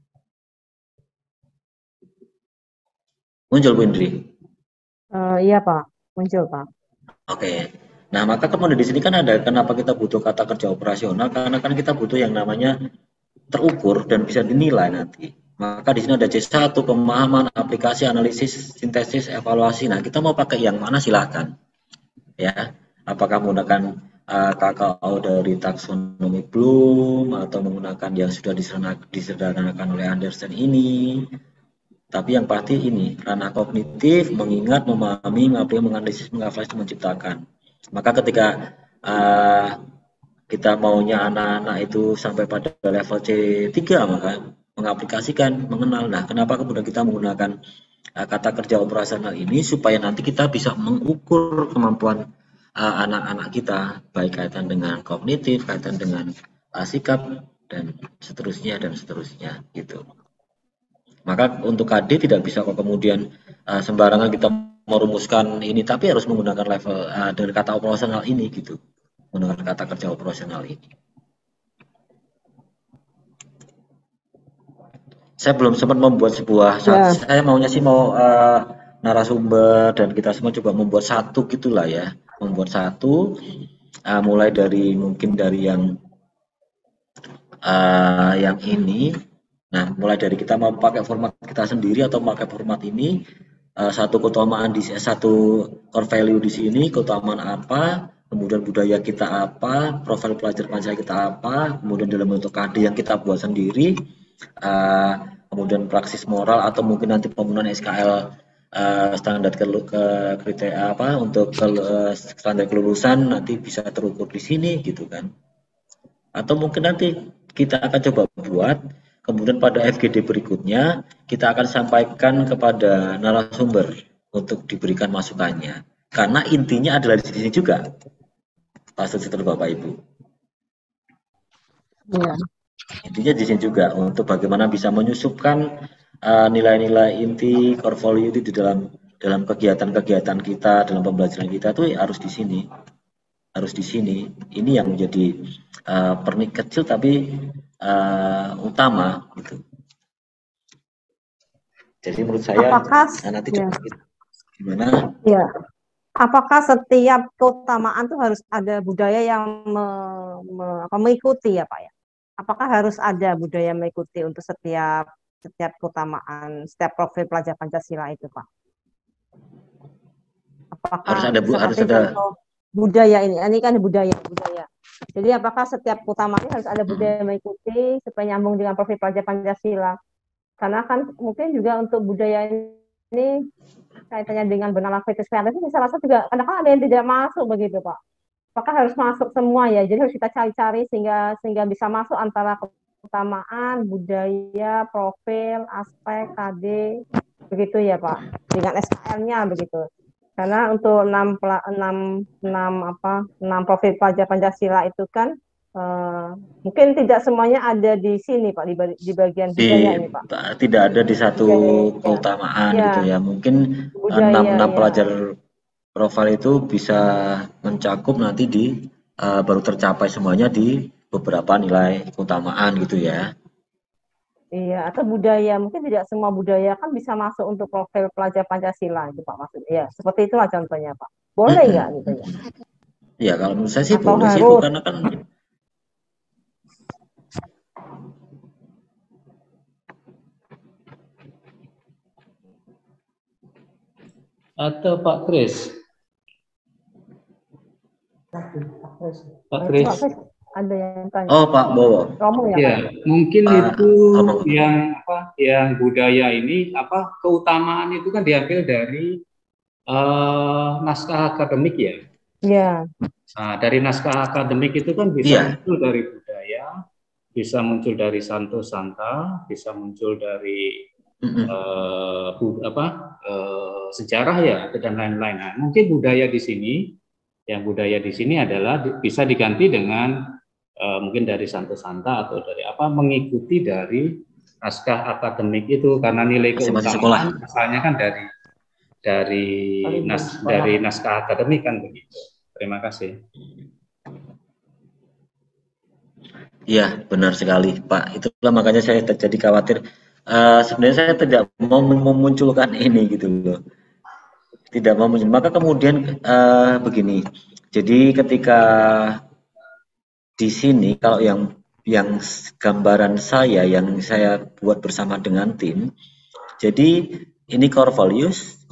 Muncul Bu Indri? Iya Pak, muncul Pak. Oke. Nah, maka kemudian di sini kan ada kenapa kita butuh kata kerja operasional, karena kan kita butuh yang namanya terukur dan bisa dinilai nanti. Maka di sini ada C1, pemahaman, aplikasi, analisis, sintesis, evaluasi. Nah, kita mau pakai yang mana silahkan. Ya, apakah menggunakan KKO dari taksonomi Bloom atau menggunakan yang sudah disederhanakan oleh Anderson ini. Tapi yang pasti ini, ranah kognitif, mengingat, memahami, menganalisis, mengevaluasi, menciptakan. Maka ketika kita maunya anak-anak itu sampai pada level C3, maka mengaplikasikan, mengenal. Nah, kenapa kemudian kita menggunakan kata kerja operasional ini supaya nanti kita bisa mengukur kemampuan anak-anak kita, baik kaitan dengan kognitif, kaitan dengan sikap, dan seterusnya gitu. Maka untuk KD tidak bisa kok kemudian sembarangan kita merumuskan ini, tapi harus menggunakan level dari kata operasional ini gitu, menggunakan kata kerja operasional ini. Saya belum sempat membuat sebuah, saya maunya sih mau narasumber dan kita semua coba membuat satu gitulah ya, membuat satu, mulai dari mungkin dari yang ini. Nah, mulai dari kita mau pakai format kita sendiri atau pakai format ini, satu keutamaan di satu core value di sini, keutamaan apa, kemudian budaya kita apa, profil pelajar Pancasila kita apa, kemudian dalam bentuk KD yang kita buat sendiri, kemudian praksis moral atau mungkin nanti pemenuhan SKL standar kriteria apa untuk standar kelulusan nanti bisa terukur di sini gitu kan. Atau mungkin nanti kita akan coba buat, kemudian pada FGD berikutnya kita akan sampaikan kepada narasumber untuk diberikan masukannya. Karena intinya adalah di sini juga, Pak Saudara Bapak Ibu. Ya. Intinya di sini juga untuk bagaimana bisa menyusupkan nilai-nilai inti core value itu di dalam kegiatan-kegiatan kita, dalam pembelajaran kita itu harus di sini. Harus di sini. Ini yang menjadi pernik kecil tapi utama gitu. Jadi menurut saya nanti gimana? Ya. Apakah setiap keutamaan itu harus ada budaya yang mengikuti ya Pak ya? Apakah harus ada budaya mengikuti untuk setiap keutamaan, setiap profil pelajar Pancasila itu Pak? Apakah harus ada budaya ini kan budaya. Jadi apakah setiap keutamaan harus ada budaya mengikuti supaya nyambung dengan profil pelajar Pancasila? Karena kan mungkin juga untuk budaya ini kaitannya dengan benar aktivitas kreatif ini saya rasa juga kadang-kadang ada yang tidak masuk begitu Pak. Apakah harus masuk semua ya? Jadi harus kita cari-cari sehingga bisa masuk antara keutamaan, budaya, profil, aspek, KD, begitu ya Pak. Dengan SKL-nya begitu. Karena untuk 6 profil pelajar Pancasila itu kan mungkin tidak semuanya ada di sini Pak, di bagian budaya ini Pak. Tidak ada di satu keutamaan ya. gitu ya. Mungkin Budaya, 6 pelajar profil itu bisa mencakup nanti baru tercapai semuanya di beberapa nilai keutamaan gitu ya. Iya, atau budaya. Mungkin tidak semua budaya kan bisa masuk untuk profil pelajar Pancasila itu Pak maksudnya. Ya, seperti itulah contohnya Pak. Boleh nggak gitu ya? Ya, kalau menurut saya sih atau boleh harus? sih Bu, karena kan Atau Pak Kris? Pak Kris. Ada yang tanya. Oh, Pak Bowo. Ya, mungkin itu yang budaya ini keutamaan itu kan diambil dari naskah akademik ya. Iya. Nah, dari naskah akademik itu kan bisa muncul dari budaya, bisa muncul dari santo santa, bisa muncul dari sejarah ya dan lain-lain. Nah, mungkin budaya di sini adalah bisa diganti dengan mungkin dari santo santa atau dari mengikuti dari naskah akademik itu, karena nilai keutamaan asalnya kan dari naskah akademik kan begitu. Terima kasih. Iya, benar sekali Pak. Itulah makanya saya jadi khawatir. Sebenarnya saya tidak mau memunculkan ini gitu loh, tidak mau muncul. Maka kemudian begini, jadi ketika di sini kalau yang gambaran saya yang saya buat bersama dengan tim, jadi ini core values,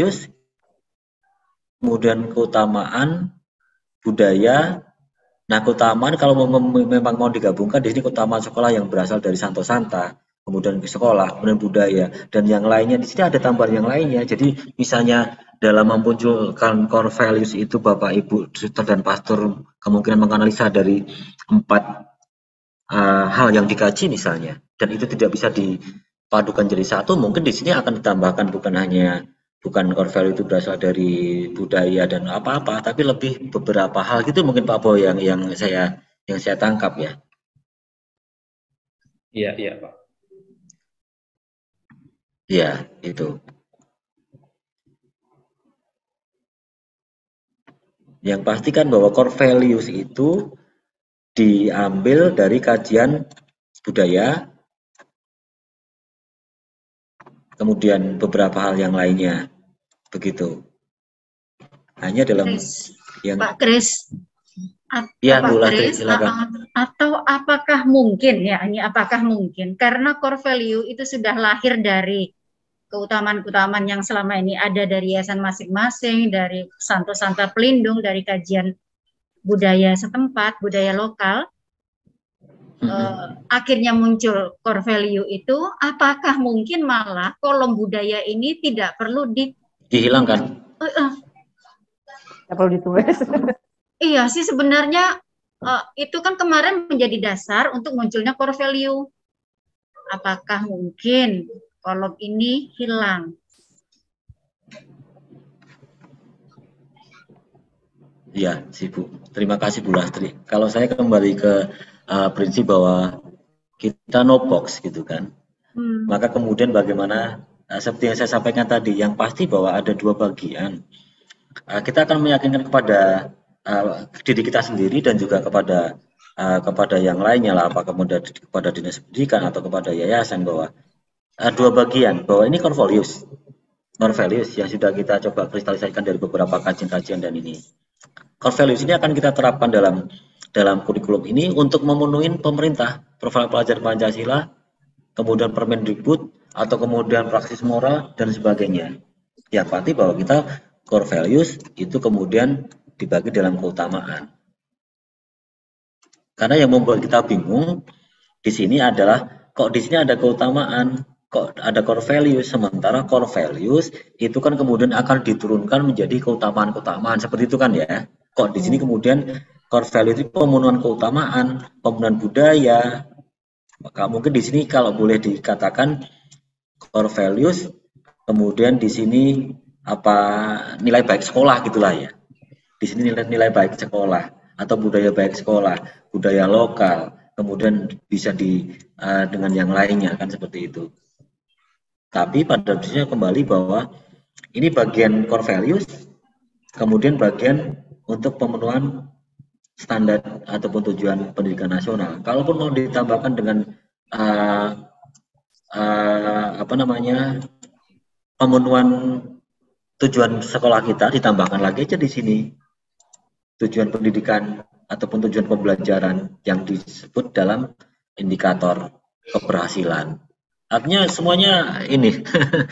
kemudian keutamaan, budaya. Nah, keutamaan kalau memang mau digabungkan di sini keutamaan sekolah yang berasal dari santo santa, kemudian ke sekolah, kemudian budaya, dan yang lainnya di sini ada tambahan yang lainnya. Jadi misalnya dalam memunculkan core values itu Bapak Ibu suster dan pastor kemungkinan menganalisa dari 4 hal yang dikaji misalnya, dan itu tidak bisa dipadukan jadi satu, mungkin di sini akan ditambahkan bukan core value itu berasal dari budaya dan apa-apa, tapi lebih beberapa hal gitu mungkin Pak Bo yang saya tangkap ya. Iya Pak. Iya, itu. Yang pasti kan bahwa core values itu diambil dari kajian budaya, kemudian beberapa hal yang lainnya, begitu. Hanya dalam yang Pak Kris, ya, Pak Kris, atau apakah mungkin ya, ini apakah mungkin karena core value itu sudah lahir dari keutamaan-keutamaan yang selama ini ada dari yayasan masing-masing, dari santo santa pelindung, dari kajian budaya setempat, budaya lokal, akhirnya muncul core value itu, apakah mungkin malah kolom budaya ini tidak perlu dihilangkan? Tidak perlu ditulis. Iya sih sebenarnya itu kan kemarin menjadi dasar untuk munculnya core value. Apakah mungkin kolom ini hilang? Iya sih Bu. Terima kasih Bu Lastri. Kalau saya kembali ke prinsip bahwa kita no box gitu kan. Maka kemudian bagaimana seperti yang saya sampaikan tadi, yang pasti bahwa ada 2 bagian. Kita akan meyakinkan kepada diri kita sendiri dan juga kepada yang lainnya lah, apa kemudian kepada dinas pendidikan atau kepada yayasan, bahwa 2 bagian, bahwa ini core values yang sudah kita coba kristalisasikan dari beberapa kajian-kajian, dan ini core values ini akan kita terapkan dalam kurikulum ini untuk memenuhi pemerintah, profil pelajar Pancasila, kemudian Permendikbud, atau kemudian praksis moral dan sebagainya. Ya, pasti bahwa kita core values itu kemudian dibagi dalam keutamaan. Karena yang membuat kita bingung di sini adalah kok di sini ada keutamaan, kok ada core values, sementara core values itu kan kemudian akan diturunkan menjadi keutamaan-keutamaan seperti itu kan ya. Kok di sini kemudian core value itu pemenuhan keutamaan, pemenuhan budaya. Maka mungkin di sini kalau boleh dikatakan core values, kemudian di sini apa nilai baik sekolah gitulah ya. Di sini nilai baik sekolah atau budaya baik sekolah, budaya lokal, kemudian bisa dengan yang lainnya kan seperti itu. Tapi pada prinsipnya kembali bahwa ini bagian core values, kemudian bagian untuk pemenuhan standar ataupun tujuan pendidikan nasional. Kalaupun mau ditambahkan dengan pemenuhan tujuan sekolah kita, ditambahkan lagi aja di sini tujuan pendidikan ataupun tujuan pembelajaran yang disebut dalam indikator keberhasilan. Artinya semuanya ini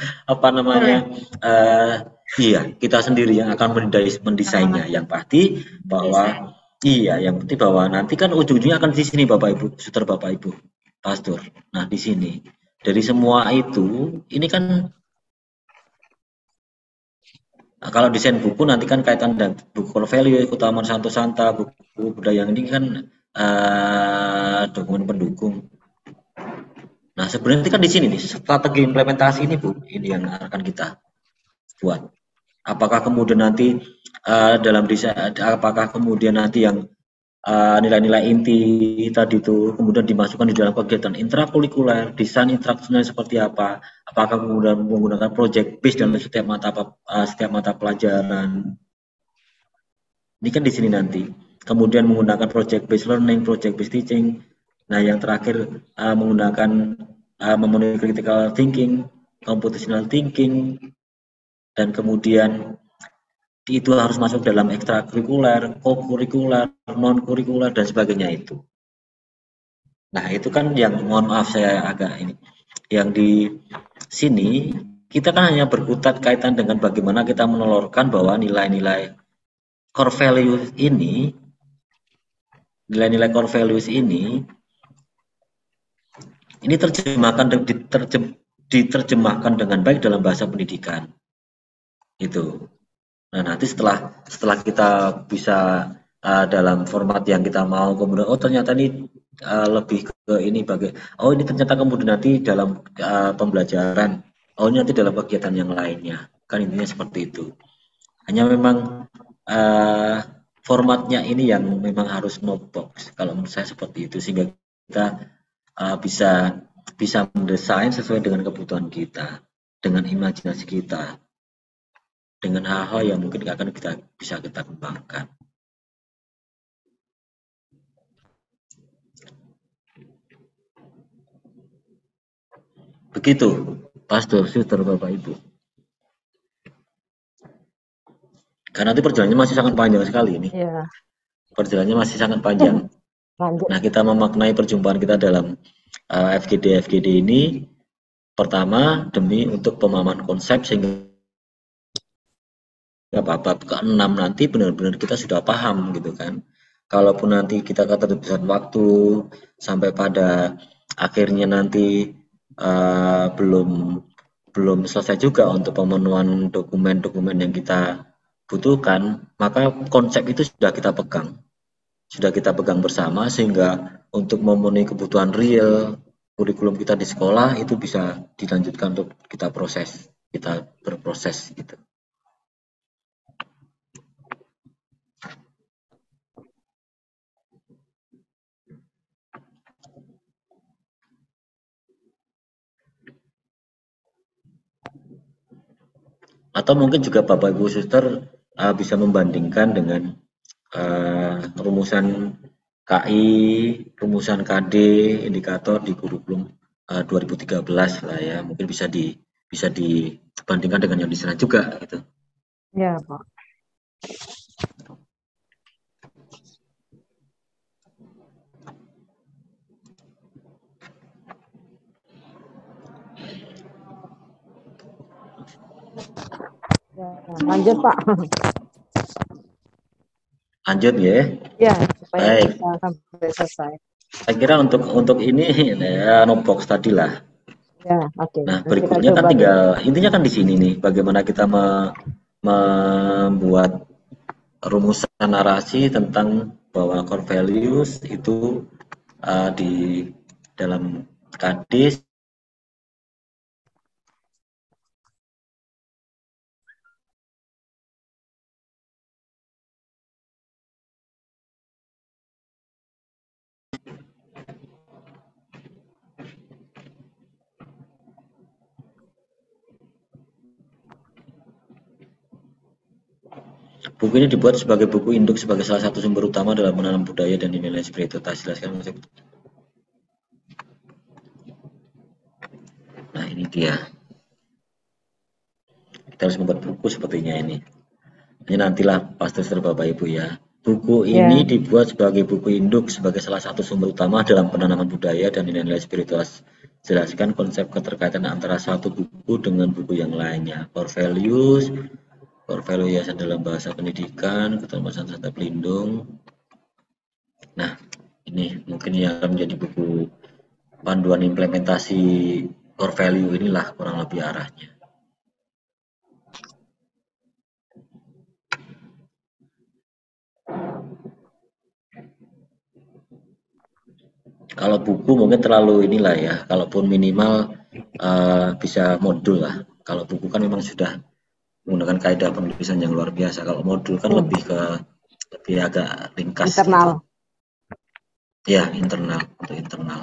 iya, kita sendiri yang akan mendesainnya. Yang pasti bahwa yang penting bahwa nanti kan ujung-ujungnya akan di sini Bapak Ibu, Suster Bapak Ibu, Pastor. Nah, di sini dari semua itu ini kan kalau desain buku nanti kan kaitan dengan buku core value, keutamaan Santo-Santa, buku budaya ini kan dokumen pendukung. Nah, sebenarnya kan di sini nih strategi implementasi ini Bu, ini yang akan kita buat. Apakah kemudian nanti dalam desain, apakah kemudian nanti yang nilai-nilai inti tadi itu kemudian dimasukkan di dalam kegiatan intrakurikuler, desain interaksinya seperti apa? Apakah kemudian menggunakan project based dalam setiap mata pelajaran? Ini kan di sini nanti. Kemudian menggunakan project based learning, project based teaching. Nah, yang terakhir menggunakan memenuhi critical thinking, computational thinking, dan kemudian itu harus masuk dalam ekstrakurikuler, kokurikuler, non-kurikuler, dan sebagainya itu. Nah, itu kan yang, mohon maaf saya agak ini, yang di sini kita kan hanya berkutat kaitan dengan bagaimana kita menelurkan bahwa nilai-nilai core values ini, nilai-nilai core values ini diterjemahkan dengan baik dalam bahasa pendidikan. Itu. Nah, nanti setelah kita bisa dalam format yang kita mau, kemudian ternyata ini lebih ke ini ini ternyata kemudian nanti dalam pembelajaran, ini nanti dalam kegiatan yang lainnya, kan intinya seperti itu. Hanya memang formatnya ini yang memang harus no box, kalau menurut saya seperti itu, sehingga kita bisa mendesain sesuai dengan kebutuhan kita, dengan imajinasi kita, dengan hal-hal yang mungkin akan bisa kita kembangkan. Begitu, Pastor, Suster, Bapak Ibu. Karena nanti perjalanannya masih sangat panjang sekali ini. Ya. Perjalanannya masih sangat panjang. Lanjut. Nah, kita memaknai perjumpaan kita dalam FGD ini pertama demi untuk pemahaman konsep sehingga bab ke-6 nanti benar-benar kita sudah paham gitu kan. Kalaupun nanti kita keterbatasan waktu sampai pada akhirnya nanti belum selesai juga untuk pemenuhan dokumen-dokumen yang kita butuhkan, maka konsep itu sudah kita pegang bersama, sehingga untuk memenuhi kebutuhan real kurikulum kita di sekolah itu bisa dilanjutkan untuk kita berproses gitu. Atau mungkin juga Bapak Ibu Suster bisa membandingkan dengan rumusan KI, rumusan KD, indikator di kurikulum 2013 lah ya. Mungkin bisa dibandingkan dengan yang di sana juga gitu. Ya, Pak. Ya, lanjut Pak. Lanjut ya. Ya, supaya bisa sampai selesai. Saya kira untuk ini ya no box tadi lah. Ya, oke. Nah, Nanti kita berikutnya kan coba deh. tinggal intinya kan di sini nih, bagaimana kita membuat rumusan narasi tentang bahwa core values itu di dalam KD. Buku ini dibuat sebagai buku induk sebagai salah satu sumber utama dalam menanam budaya dan nilai spiritualitas. Jelaskan konsep. Nah, ini dia. Kita harus membuat buku sepertinya ini. Ini nantilah Pastor Bapak Ibu ya. Buku ini dibuat sebagai buku induk sebagai salah satu sumber utama dalam penanaman budaya dan nilai-nilai spiritualitas. Jelaskan konsep keterkaitan antara satu buku dengan buku yang lainnya. Core values yayasan dalam bahasa pendidikan, ketermasuk serta pelindung. Nah, ini mungkin yang akan menjadi buku panduan implementasi core value inilah kurang lebih arahnya. Kalau buku mungkin terlalu inilah ya, kalaupun minimal bisa modul lah. Kalau buku kan memang sudah menggunakan kaidah penulisan yang luar biasa. Kalau modul kan lebih agak ringkas. Internal. Gitu. Ya, internal, untuk internal.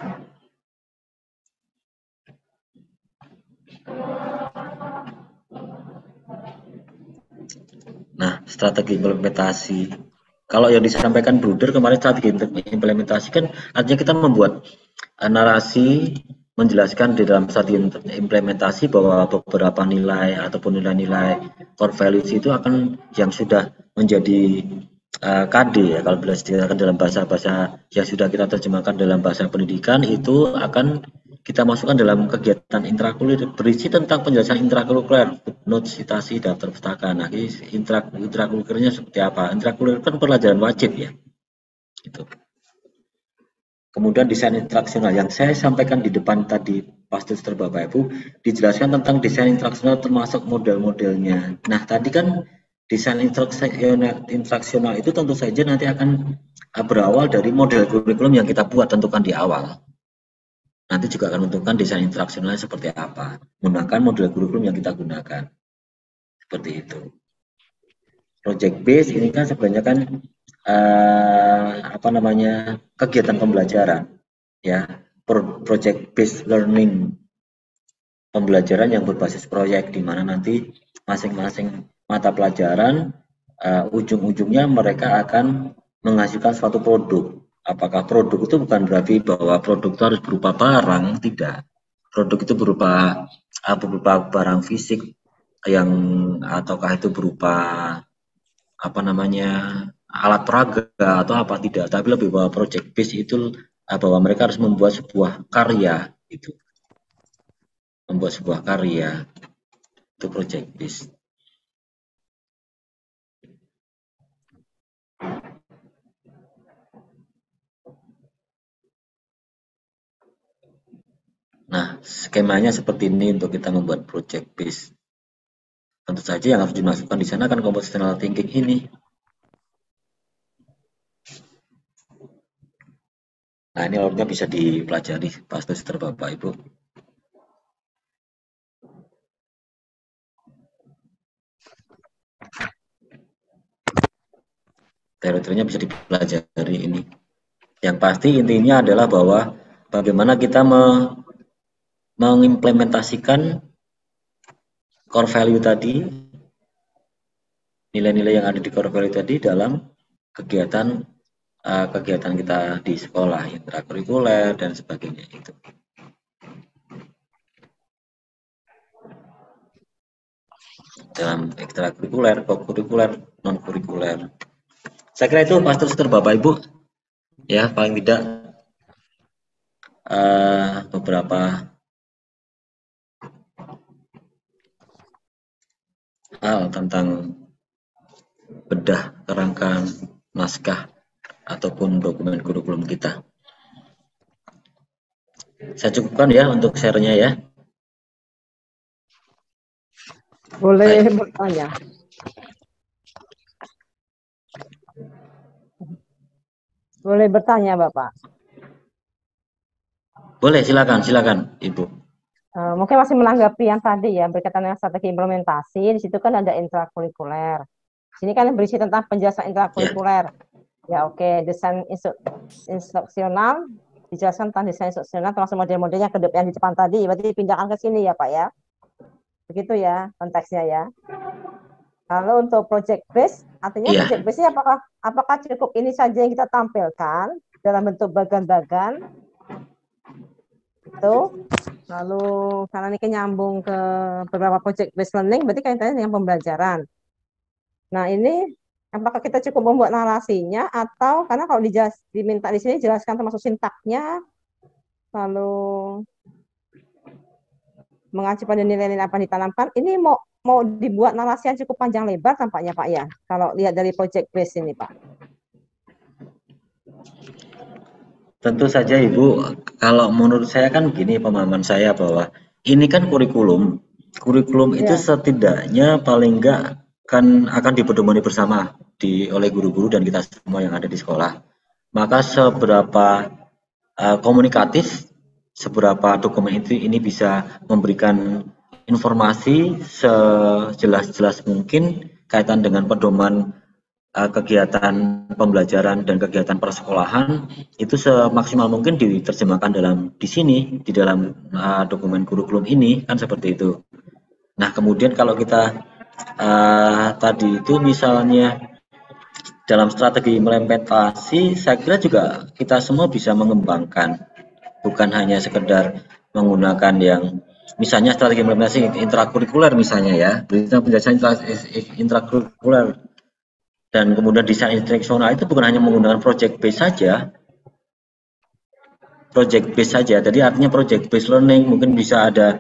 Nah, strategi implementasi. Kalau yang disampaikan Bruder kemarin strategi implementasi kan artinya kita membuat narasi menjelaskan di dalam strategi implementasi bahwa beberapa nilai ataupun nilai-nilai core values itu akan yang sudah menjadi KD ya, kalau belajar dalam bahasa-bahasa yang sudah kita terjemahkan dalam bahasa pendidikan itu akan kita masukkan dalam kegiatan intrakurikuler berisi tentang penjelasan intrakurikuler, note, citasi, daftar pustaka. Nah, ini intrakurikulernya seperti apa? Intrakurikuler kan pelajaran wajib ya. Gitu. Kemudian desain instruksional yang saya sampaikan di depan tadi, Pastor Bapak Ibu, dijelaskan tentang desain instruksional termasuk model-modelnya. Nah, tadi kan desain instruksional itu tentu saja nanti akan berawal dari model kurikulum yang kita buat tentukan di awal. Nanti juga akan menentukan desain instruksionalnya seperti apa, menggunakan model kurikulum yang kita gunakan. Seperti itu. Project base ini kan sebenarnya kan kegiatan pembelajaran ya, project based learning, pembelajaran yang berbasis proyek di mana nanti masing-masing mata pelajaran ujung-ujungnya mereka akan menghasilkan suatu produk. Apakah produk itu bukan berarti bahwa produk itu harus berupa barang, tidak. Produk itu berupa barang fisik yang ataukah itu berupa alat peraga atau apa, tidak, tapi lebih bahwa project base itu bahwa mereka harus membuat sebuah karya itu. Membuat sebuah karya itu project base. Nah, skemanya seperti ini untuk kita membuat project base. Tentu saja yang harus dimasukkan di sana kan compositional thinking ini. Nah, ini alurnya bisa dipelajari Pastor Bapak Ibu. Teorinya bisa dipelajari ini. Yang pasti intinya adalah bahwa bagaimana kita mengimplementasikan core value tadi, nilai-nilai yang ada di core value tadi dalam kegiatan kita di sekolah, intrakurikuler dan sebagainya itu. Dalam ekstrakurikuler, kokurikuler, non kurikuler. Saya kira itu Pastor Bapak Ibu, ya paling tidak beberapa hal tentang bedah kerangka naskah ataupun dokumen kurikulum kita. Saya cukupkan ya untuk share-nya ya. Boleh Baik. bertanya. Boleh bertanya, Bapak. Boleh, silakan Ibu. Mungkin masih menanggapi yang tadi ya, berkaitan dengan strategi implementasi. Di situ kan ada intrakurikuler. Sini kan berisi tentang penjelasan intrakurikuler. Ya oke, desain instruksional, dijelaskan tentang desain instruksional termasuk model-modelnya yang di depan tadi. Berarti dipindahkan ke sini ya Pak ya. Begitu ya konteksnya ya. Kalau untuk project base, artinya project base-nya apakah cukup ini saja yang kita tampilkan dalam bentuk bagan-bagan itu. Lalu karena ini nyambung ke beberapa project based learning, berarti kaitannya dengan pembelajaran. Nah ini apakah kita cukup membuat narasinya atau karena kalau diminta di sini jelaskan termasuk sintaknya, lalu mengacu pada nilai-nilai apa yang ditanamkan, ini mau dibuat narasi yang cukup panjang lebar tampaknya Pak ya, kalau lihat dari project base ini Pak. Tentu saja Ibu, kalau menurut saya kan gini pemahaman saya bahwa ini kan kurikulum. Kurikulum itu setidaknya paling enggak kan akan dipedomani bersama oleh guru-guru dan kita semua yang ada di sekolah. Maka seberapa komunikatif, seberapa dokumen ini bisa memberikan informasi sejelas-jelas mungkin kaitan dengan pedoman kegiatan pembelajaran dan kegiatan persekolahan itu semaksimal mungkin diterjemahkan di sini di dalam dokumen kurikulum ini kan seperti itu. Nah kemudian kalau kita tadi itu misalnya dalam strategi implementasi, saya kira juga kita semua bisa mengembangkan, bukan hanya sekedar menggunakan yang misalnya strategi implementasi intrakurikuler misalnya ya, penjelasan intrakurikuler. Dan kemudian desain instruksional itu bukan hanya menggunakan project base saja. Project base saja. Jadi artinya project based learning mungkin bisa ada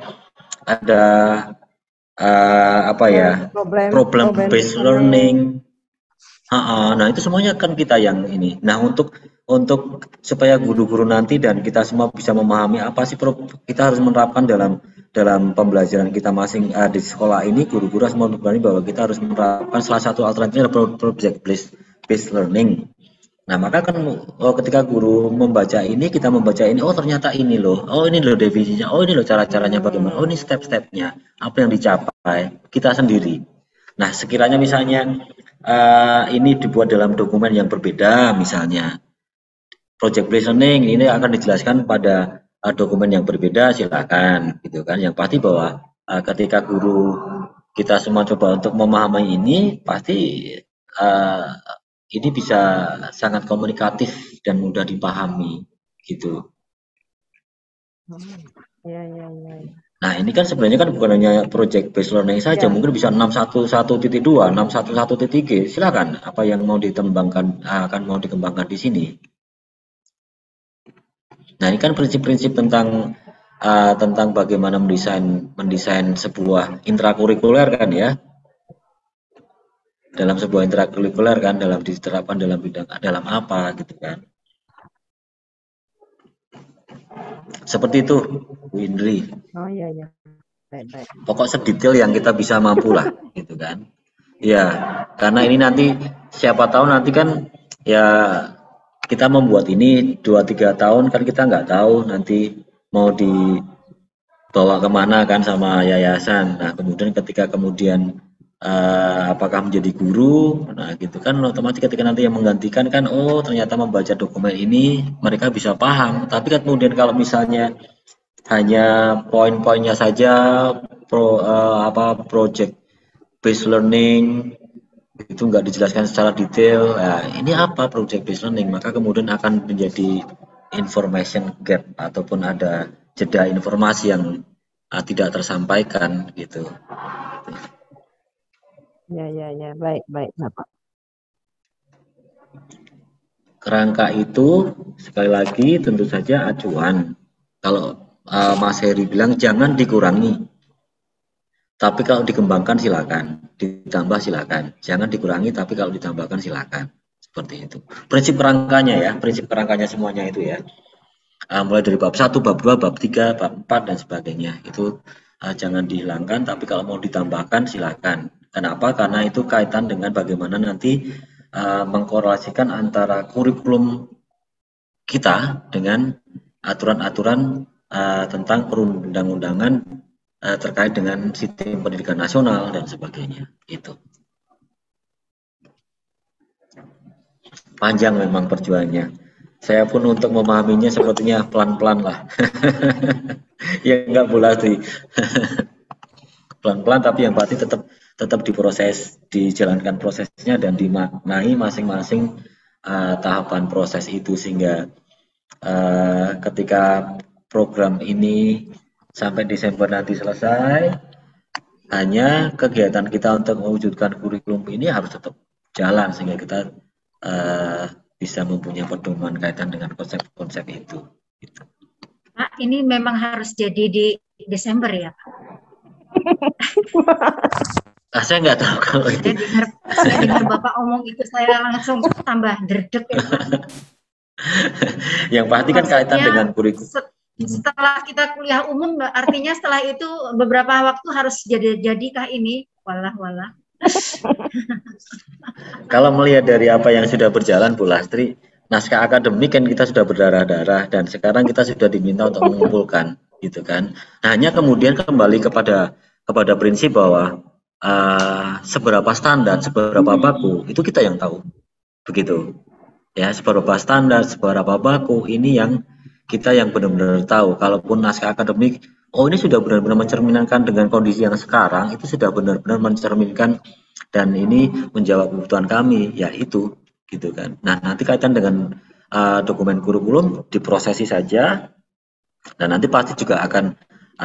problem based learning. Nah itu semuanya kan kita yang ini. Nah untuk supaya guru-guru nanti dan kita semua bisa memahami apa sih kita harus menerapkan dalam pembelajaran kita masing di sekolah ini, guru-guru harus memahami bahwa kita harus menerapkan salah satu alternatifnya adalah project based learning. Nah maka kan ketika guru membaca ini, kita membaca ini, oh ternyata ini loh, oh ini loh definisinya, oh ini loh cara-caranya bagaimana, oh ini step-stepnya, apa yang dicapai kita sendiri. Nah sekiranya misalnya ini dibuat dalam dokumen yang berbeda, misalnya project based learning ini akan dijelaskan pada dokumen yang berbeda, silakan gitu kan. Yang pasti bahwa ketika guru kita semua coba untuk memahami ini, pasti ini bisa sangat komunikatif dan mudah dipahami gitu. Nah ini kan sebenarnya kan bukan hanya project based learning saja, mungkin bisa 611.2, 611.3, silakan apa yang mau dikembangkan di sini. Nah ini kan prinsip-prinsip tentang bagaimana mendesain sebuah intrakurikuler kan ya, dalam sebuah intrakurikuler kan, diterapkan dalam apa gitu kan. Seperti itu Bu Indri. Oh iya. Baik. Pokok sedetail yang kita bisa mampu lah gitu kan. Ya karena ini nanti siapa tahu nanti kan ya kita membuat ini 2-3 tahun kan kita nggak tahu nanti mau dibawa kemana kan sama yayasan. Nah kemudian ketika apakah menjadi guru, nah gitu kan otomatis ketika nanti yang menggantikan kan, oh ternyata membaca dokumen ini mereka bisa paham. Tapi kan kemudian kalau misalnya hanya poin-poinnya saja project based learning itu nggak dijelaskan secara detail, nah, ini apa project based learning, maka kemudian akan menjadi information gap ataupun ada jeda informasi yang tidak tersampaikan gitu. Ya, baik Bapak. Kerangka itu sekali lagi tentu saja acuan. Kalau Mas Heri bilang jangan dikurangi. Tapi kalau dikembangkan silakan, ditambah silakan. Jangan dikurangi, tapi kalau ditambahkan silakan. Seperti itu. Prinsip kerangkanya semuanya itu ya. mulai dari bab 1, bab 2, bab 3, bab 4 dan sebagainya. Itu jangan dihilangkan, tapi kalau mau ditambahkan silakan. Kenapa? Karena itu kaitan dengan bagaimana nanti mengkorelasikan antara kurikulum kita dengan aturan-aturan tentang perundang-undangan terkait dengan sistem pendidikan nasional dan sebagainya. Itu panjang memang perjuangannya. Saya pun untuk memahaminya sepertinya pelan-pelan lah. Ya enggak pula sih. Pelan-pelan, tapi yang pasti tetap diproses, dijalankan prosesnya dan dimaknai masing-masing tahapan proses itu, sehingga ketika program ini sampai Desember nanti selesai, hanya kegiatan kita untuk mewujudkan kurikulum ini harus tetap jalan sehingga kita bisa mempunyai pedoman kaitan dengan konsep-konsep itu. Pak, ini memang harus jadi di Desember ya, Pak? Saya nggak tahu kalau itu. Saya dengar Bapak omong itu, saya langsung tambah derdek ya, Pak. Yang pasti kan kaitan dengan kurikulum. Setelah kita kuliah umum, artinya setelah itu beberapa waktu harus jadikah ini? Walah. Kalau melihat dari apa yang sudah berjalan, Bu Lastri, naskah akademik kan kita sudah berdarah-darah dan sekarang kita sudah diminta untuk mengumpulkan, gitu kan. Nah, hanya kemudian kembali kepada prinsip bahwa seberapa standar, seberapa baku itu kita yang tahu, begitu. Ya, seberapa standar, seberapa baku ini yang kita yang benar-benar tahu. Kalaupun naskah akademik, oh ini sudah benar-benar mencerminkan dengan kondisi yang sekarang, itu sudah benar-benar mencerminkan dan ini menjawab kebutuhan kami, ya itu, gitu kan. Nah, nanti kaitan dengan dokumen kurikulum diprosesi saja, dan nanti pasti juga akan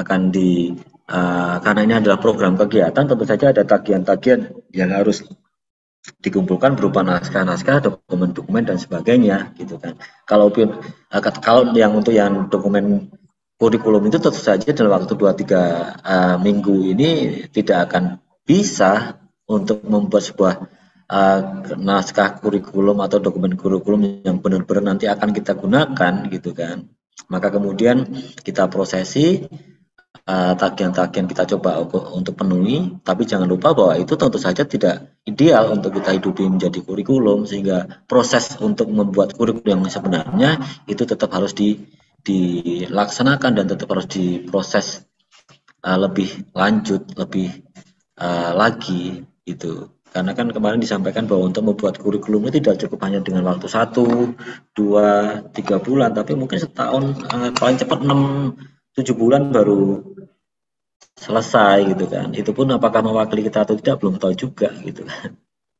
karena ini adalah program kegiatan, tentu saja ada tagihan-tagihan yang harus dikumpulkan berupa naskah-naskah, dokumen-dokumen dan sebagainya, gitu kan. Kalau yang untuk yang dokumen kurikulum itu tentu saja dalam waktu 2-3 minggu ini tidak akan bisa untuk membuat sebuah naskah kurikulum atau dokumen kurikulum yang benar-benar nanti akan kita gunakan, gitu kan. Maka kemudian kita prosesi, tagihan-tagihan kita coba untuk penuhi, tapi jangan lupa bahwa itu tentu saja tidak ideal untuk kita hidupi menjadi kurikulum, sehingga proses untuk membuat kurikulum yang sebenarnya itu tetap harus dilaksanakan dan tetap harus diproses lebih lanjut, lebih lagi itu. Karena kan kemarin disampaikan bahwa untuk membuat kurikulum itu tidak cukup hanya dengan waktu 1, 2, 3 bulan, tapi mungkin setahun, paling cepat 6-7 bulan baru selesai, gitu kan. Itu pun apakah mewakili kita atau tidak belum tahu juga, gitu kan.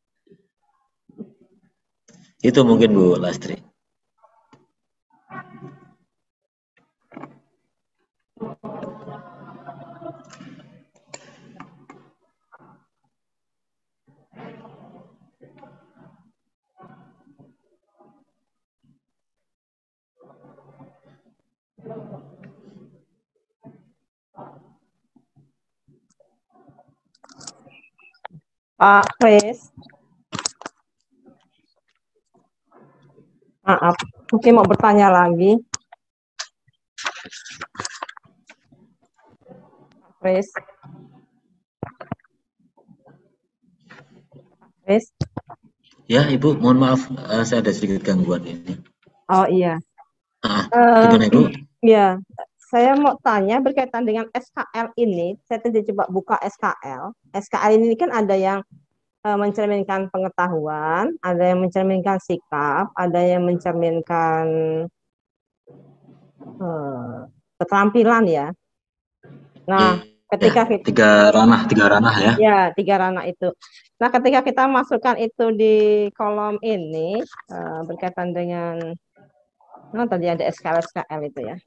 Itu mungkin Bu Lastri. Pak Kris, maaf, mungkin mau bertanya lagi. Pak Kris. Ya, Ibu, mohon maaf, saya ada sedikit gangguan ini. Oh iya. Gimana, Ibu? Ya, saya mau tanya berkaitan dengan SKL ini. Saya tadi coba buka SKL. SKL ini kan ada yang mencerminkan pengetahuan, ada yang mencerminkan sikap, ada yang mencerminkan keterampilan ya. Nah, ketika ya, tiga ranah ya. Ya, 3 ranah itu. Nah, ketika kita masukkan itu di kolom ini berkaitan dengan tadi ada SKL itu ya.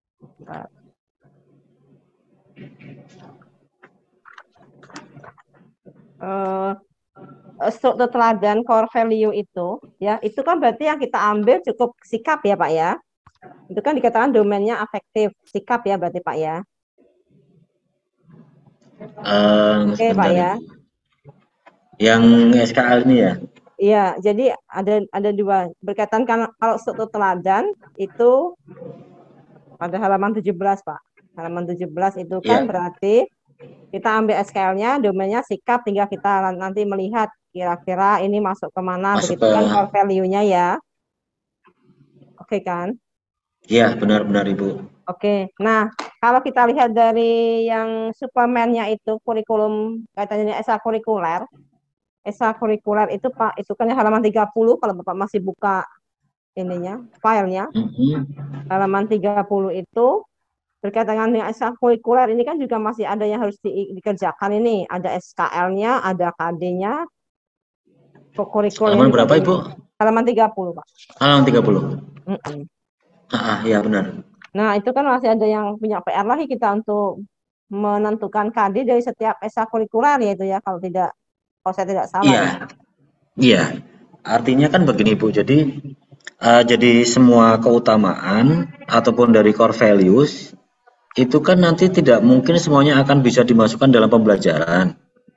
Struktur teladan core value itu ya, itu kan berarti yang kita ambil cukup sikap ya Pak ya. Itu kan dikatakan domainnya afektif, sikap ya berarti Pak ya. Oke Pak ya. Yang SKL ini ya? Iya, jadi ada 2 berkaitan kan kalau struktur teladan itu pada halaman 17, Pak. Halaman 17 itu kan Ya, berarti kita ambil SKL-nya, domainnya sikap, tinggal kita nanti melihat kira-kira ini masuk kemana, masuk begitu ke, kan core value-nya ya. Oke kan? ya benar-benar Ibu. Oke, nah kalau kita lihat dari yang suplemennya itu kurikulum kaitannya ekstrakurikuler itu Pak, itu kan halaman 30 kalau Bapak masih buka ininya, filenya. Halaman 30 itu berkaitan dengan ekstrakurikuler ini kan juga masih ada yang harus dikerjakan ini. Ada SKL-nya, ada KD-nya, kurikulum Halaman berapa Ibu? Halaman 30, Pak. Halaman 30. Mm-mm. Ya benar. Nah, itu kan masih ada yang punya PR lagi kita untuk menentukan KD dari setiap ekstrakurikuler yaitu ya, kalau saya tidak salah. Iya, iya. Artinya kan begini Bu, jadi semua keutamaan ataupun dari core values itu kan nanti tidak mungkin semuanya akan bisa dimasukkan dalam pembelajaran.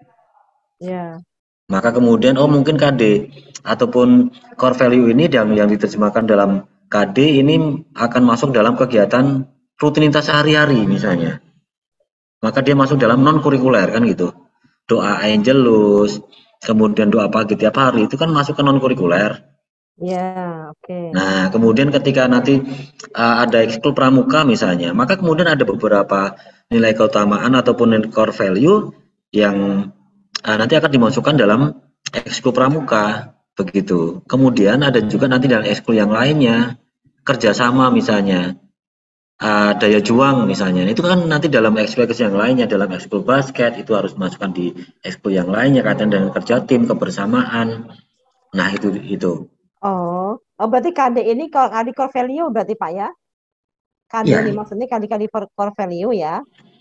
Ya. Maka kemudian mungkin KD ataupun core value ini yang diterjemahkan dalam KD ini akan masuk dalam kegiatan rutinitas sehari-hari misalnya. Maka dia masuk dalam non kurikuler kan gitu. Doa Angelus, kemudian doa pagi tiap hari itu kan masuk ke non kurikuler. Ya, oke. Nah, kemudian ketika nanti ada ekskul pramuka misalnya, maka kemudian ada beberapa nilai keutamaan ataupun core value yang nanti akan dimasukkan dalam ekskul pramuka begitu. Kemudian ada juga nanti dalam ekskul yang lainnya, kerjasama misalnya, daya juang misalnya, itu kan nanti dalam ekskul yang lainnya, dalam ekskul basket itu harus dimasukkan di ekskul yang lainnya, kaitan dengan kerja tim, kebersamaan. Nah itu. Oh, berarti KD ini kalau KD core value berarti Pak ya? KD Ya. ini maksudnya KD core value ya?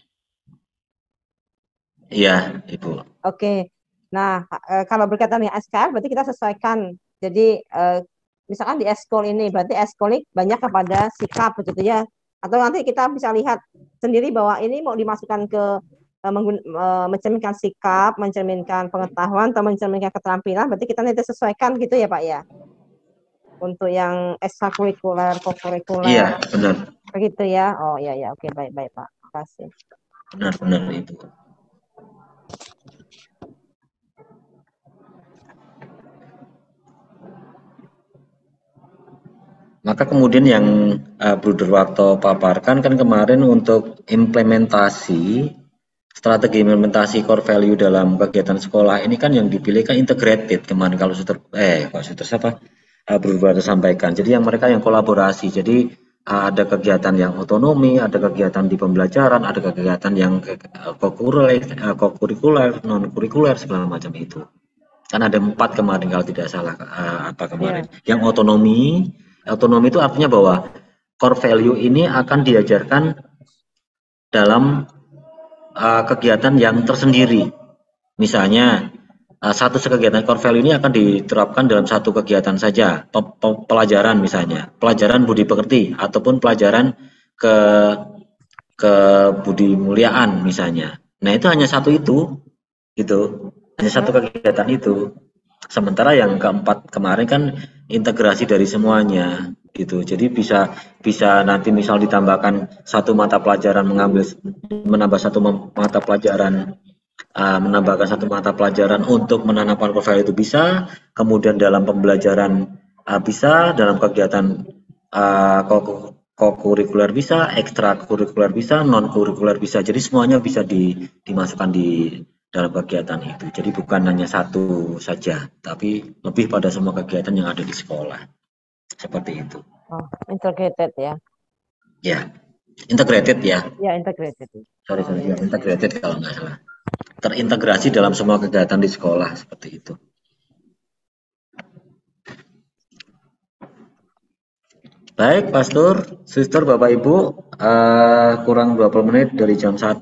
Iya, Ibu. Oke. Nah, kalau berkaitan dengan SKL berarti kita sesuaikan. Jadi misalkan di eskol ini berarti eskol ini banyak kepada sikap begitu ya. Atau nanti kita bisa lihat sendiri bahwa ini mau dimasukkan ke mencerminkan sikap, mencerminkan pengetahuan atau mencerminkan keterampilan, berarti kita nanti sesuaikan gitu ya Pak ya. Untuk yang ekstrakurikuler, kokurikuler. Iya, benar. Begitu ya. Oh iya ya, oke baik Pak. Terima kasih. Benar itu. Maka kemudian yang Bruder Wakto paparkan kan kemarin untuk implementasi strategi implementasi core value dalam kegiatan sekolah ini kan yang dipilih kan integrated kemarin kalau Bruder Wakto sampaikan. Jadi yang mereka yang kolaborasi. Jadi ada kegiatan yang otonomi, ada kegiatan di pembelajaran, ada kegiatan yang kokurikuler, non kurikuler segala macam itu. Kan ada 4 kemarin kalau tidak salah kemarin. Yeah. Yang otonomi itu artinya bahwa core value ini akan diajarkan dalam kegiatan yang tersendiri. Misalnya satu kegiatan core value ini akan diterapkan dalam satu kegiatan saja, pelajaran misalnya, pelajaran budi pekerti ataupun pelajaran ke budi muliaan misalnya. Nah itu hanya satu hanya satu kegiatan itu. Sementara yang keempat kemarin kan integrasi dari semuanya gitu. Jadi bisa nanti misal ditambahkan satu mata pelajaran menambahkan satu mata pelajaran untuk menanamkan core value itu bisa, kemudian dalam pembelajaran bisa, dalam kegiatan kokurikuler bisa, ekstrakurikuler bisa, non kurikuler bisa. Jadi semuanya bisa dimasukkan di dalam kegiatan itu. Jadi bukan hanya satu saja, tapi lebih pada semua kegiatan yang ada di sekolah. Seperti itu. Oh, integrated ya. Ya, integrated ya. Ya, integrated. Sorry, ya, integrated kalau nggak salah. Terintegrasi dalam semua kegiatan di sekolah, seperti itu. Baik, Pastor, Sister, Bapak Ibu, kurang 20 menit dari jam 1.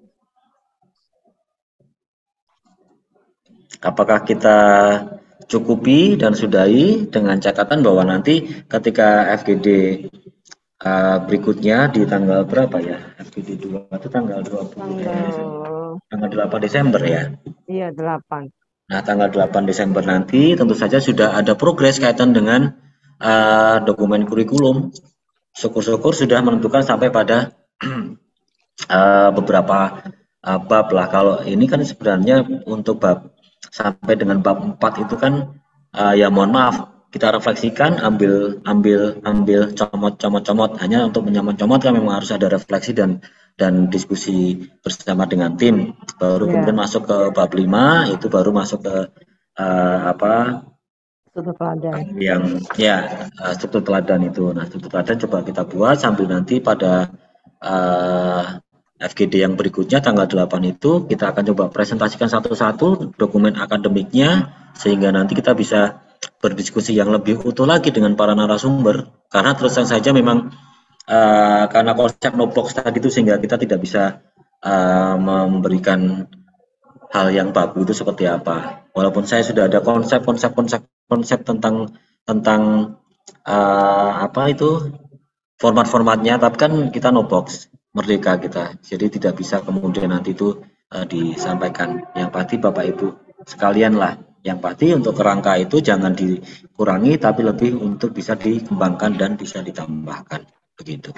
Apakah kita cukupi dan sudahi dengan catatan bahwa nanti ketika FGD berikutnya di tanggal berapa ya? FGD 2 itu tanggal 8 Desember ya? Iya, 8. Nah, tanggal 8 Desember nanti tentu saja sudah ada progres kaitan dengan dokumen kurikulum syukur-syukur sudah menentukan sampai pada beberapa bab lah. Kalau ini kan sebenarnya untuk bab sampai dengan bab 4 itu kan ya mohon maaf, kita refleksikan, ambil comot, hanya untuk menyomot-comot kan memang harus ada refleksi dan diskusi bersama dengan tim. Baru kemudian masuk ke bab 5, itu baru masuk ke struktur teladan. Yang struktur teladan itu. Nah, struktur teladan coba kita buat sambil nanti pada FGD yang berikutnya tanggal 8 itu kita akan coba presentasikan satu-satu dokumen akademiknya sehingga nanti kita bisa berdiskusi yang lebih utuh lagi dengan para narasumber. Karena terus terang saja memang karena konsep no box tadi itu sehingga kita tidak bisa memberikan hal yang baku itu seperti apa. Walaupun saya sudah ada konsep tentang format-formatnya, tapi kan kita no box, merdeka kita. Jadi tidak bisa kemudian nanti itu disampaikan. Yang pasti Bapak Ibu sekalian lah. Yang pasti untuk kerangka itu jangan dikurangi, tapi lebih untuk bisa dikembangkan dan bisa ditambahkan. Begitu.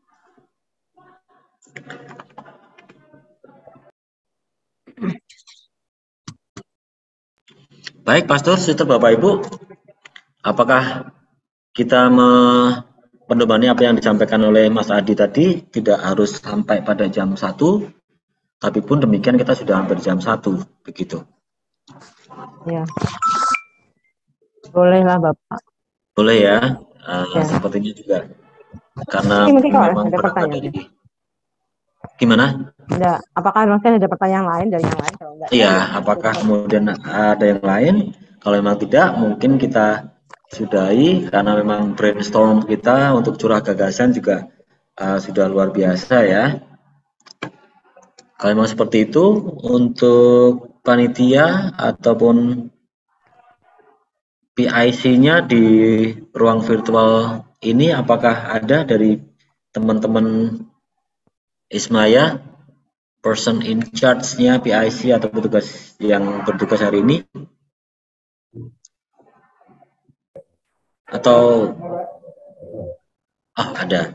Baik, Pastor, Sister, Bapak Ibu, apakah kita mendomani apa yang disampaikan oleh Mas Adi tadi tidak harus sampai pada jam 1, tapi pun demikian kita sudah hampir jam 1, begitu. Ya. Boleh lah, Bapak. Boleh ya, sepertinya juga. Karena memang berangkat dari... Gimana? Ada, apakah masih ada pertanyaan lain dari yang lain? Kalau enggak, iya, apakah kemudian ada yang lain? Kalau memang tidak, mungkin kita sudahi karena memang brainstorm kita untuk curah gagasan juga sudah luar biasa ya. Kalau memang seperti itu, untuk panitia ataupun PIC-nya di ruang virtual ini, apakah ada dari teman-teman Ismaya, person in charge-nya PIC atau petugas yang bertugas hari ini? Atau ada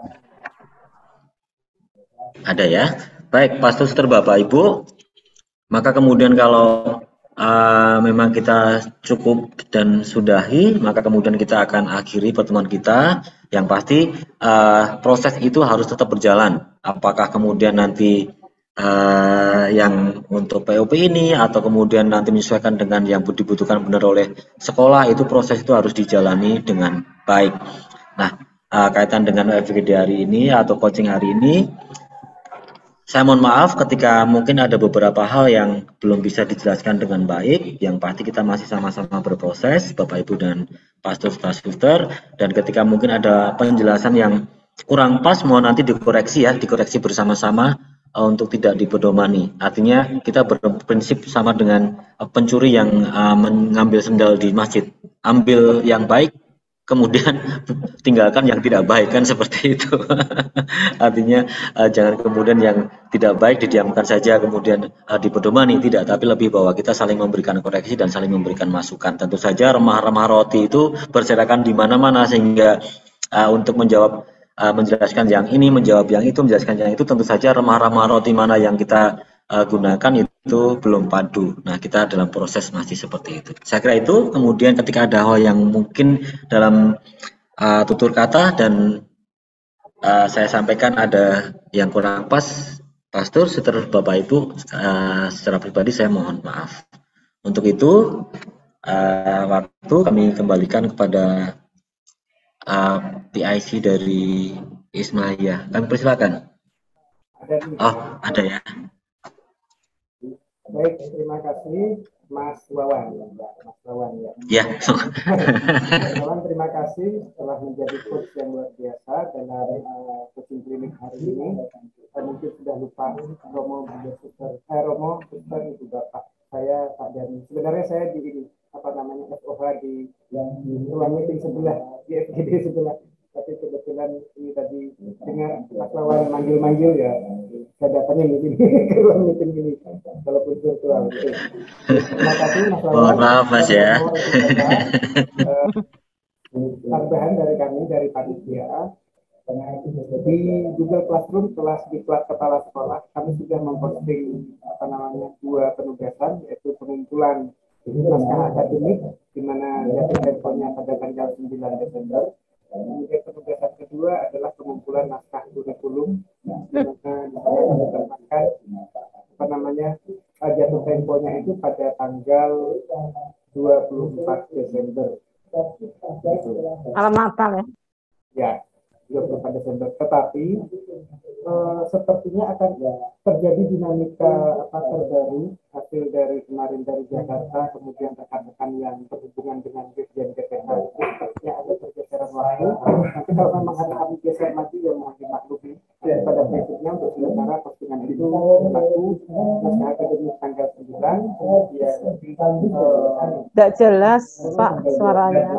ya. Baik, Pastor, Bapak Ibu, maka kemudian kalau memang kita cukup dan sudahi, maka kemudian kita akan akhiri pertemuan kita. Yang pasti proses itu harus tetap berjalan. Apakah kemudian nanti yang untuk POP ini atau kemudian nanti menyesuaikan dengan yang dibutuhkan benar oleh sekolah, itu proses itu harus dijalani dengan baik. Nah, kaitan dengan FGD hari ini atau coaching hari ini, saya mohon maaf ketika mungkin ada beberapa hal yang belum bisa dijelaskan dengan baik. Yang pasti kita masih sama-sama berproses, Bapak Ibu dan Pastor Sister, dan ketika mungkin ada penjelasan yang kurang pas, mohon nanti dikoreksi ya, dikoreksi bersama-sama untuk tidak dipedomani. Artinya kita berprinsip sama dengan pencuri yang mengambil sendal di masjid. Ambil yang baik, kemudian tinggalkan yang tidak baik, kan seperti itu. Artinya jangan kemudian yang tidak baik didiamkan saja kemudian dipedomani, tidak, tapi lebih bahwa kita saling memberikan koreksi dan saling memberikan masukan. Tentu saja remah-remah roti itu berserakan di mana-mana sehingga untuk menjelaskan yang ini, menjawab yang itu, menjelaskan yang itu, tentu saja remah-remah roti mana yang kita gunakan itu belum padu. Nah, kita dalam proses masih seperti itu. Saya kira itu. Kemudian ketika ada hal yang mungkin dalam tutur kata dan saya sampaikan ada yang kurang pas, Pastor, Sister, Bapak Ibu, secara pribadi saya mohon maaf. Untuk itu, waktu kami kembalikan kepada PIC dari Ismaya. Kami persilakan. Oh, ada ya. Baik, terima kasih Mas Wawan. Mas Wawan ya. Ya. Mas Wawan, terima kasih telah menjadi coach yang luar biasa dalam coaching klinik hari ini. Saya mungkin sudah lupa Romo Suster itu Bapak. Saya Pak Dani. Sebenarnya saya di FOH di ruang meeting sebelah, di FGD sebelah. Tapi kebetulan ini tadi dengar Mas Wawan manggil-manggil ya, saya datangnya meeting ke ruang meeting ini, walaupun virtual. Terima kasih Mas Wawan. Mohon maaf Mas ya. Tambahan dari kami, dari panitia, Di Google Classroom kelas di kelas kepala sekolah kami sudah memposting dua penugasan, yaitu pengumpulan naskah akademik di mana jatuh temponya pada tanggal 9 Desember. Kemudian penugasan kedua adalah pengumpulan naskah kurikulum jatuh temponya itu pada tanggal 24 Desember. Alamat ya. Ya, 24 Desember. Tetapi sepertinya akan terjadi dinamika terbaru hasil dari kemarin dari Jakarta, kemudian rekan-rekan yang berhubungan dengan Dirjen GPH itu sepertinya ada pergeseran waktu. Nanti kalau memang ada kami geser lagi ya mohon dimaklumi. Pada prinsipnya untuk sementara postingan itu berlaku naskah akademik tanggal 9, kemudian Tidak jelas Pak suaranya.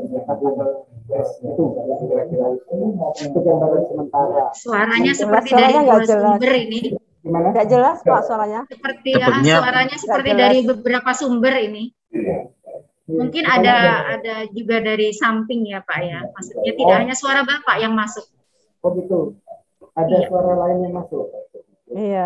Itu kira-kira itu gambaran sementara. Suaranya seperti Suaranya dari nggak dua jelas. sumber ini. Gimana? Tidak jelas Pak suaranya. Seperti Sepertinya- suaranya seperti jelas. dari beberapa sumber ini. Mungkin ada juga dari samping ya Pak ya. Maksudnya tidak hanya suara Bapak yang masuk. Oh gitu. Ada Iya. suara lain yang masuk. Iya.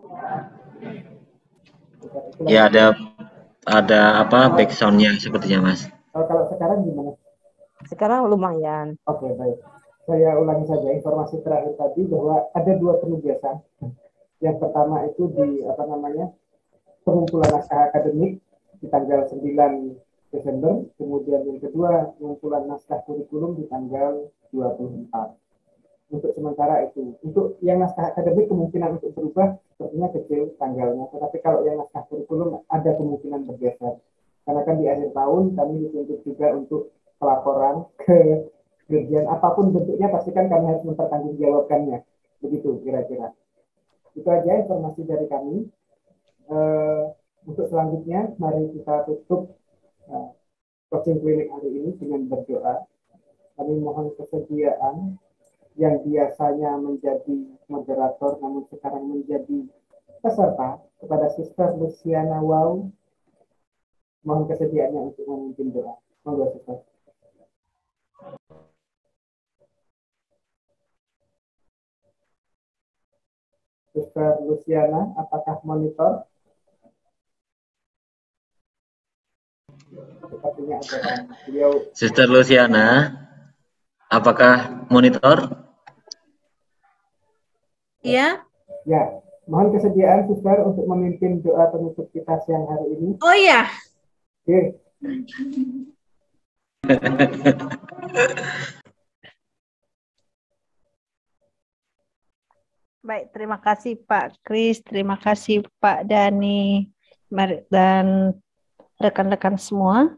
Ya ada apa backsoundnya sepertinya Mas. Kalau sekarang gimana? Sekarang lumayan. Oke, baik. Saya ulangi saja informasi terakhir tadi bahwa ada dua penugasan. Yang pertama itu di pengumpulan naskah akademik di tanggal 9 Desember, kemudian yang kedua pengumpulan naskah kurikulum di tanggal 24. Untuk sementara itu. Untuk yang naskah akademik kemungkinan untuk berubah sepertinya kecil tanggalnya, tetapi kalau yang naskah kurikulum ada kemungkinan bergeser. Karena kan di akhir tahun kami dituntut juga untuk pelaporan ke Dirjen, apapun bentuknya pastikan kami harus mempertanggungjawabkannya. Begitu kira-kira. Itu aja informasi dari kami. Untuk selanjutnya, mari kita tutup coaching klinik hari ini dengan berdoa. Kami mohon kesediaan yang biasanya menjadi moderator, namun sekarang menjadi peserta kepada Sister Luciana Wow. Mohon kesediaannya untuk memimpin doa. Monggo, Sister. Sister Luciana, apakah monitor? Sepertinya ada beliau. Sister Luciana, apakah monitor? Iya. Ya, mohon kesediaan Sister untuk memimpin doa penutup kita siang hari ini. Oh iya. Oke. Baik, terima kasih Pak Kris, terima kasih Pak Dani dan rekan-rekan semua.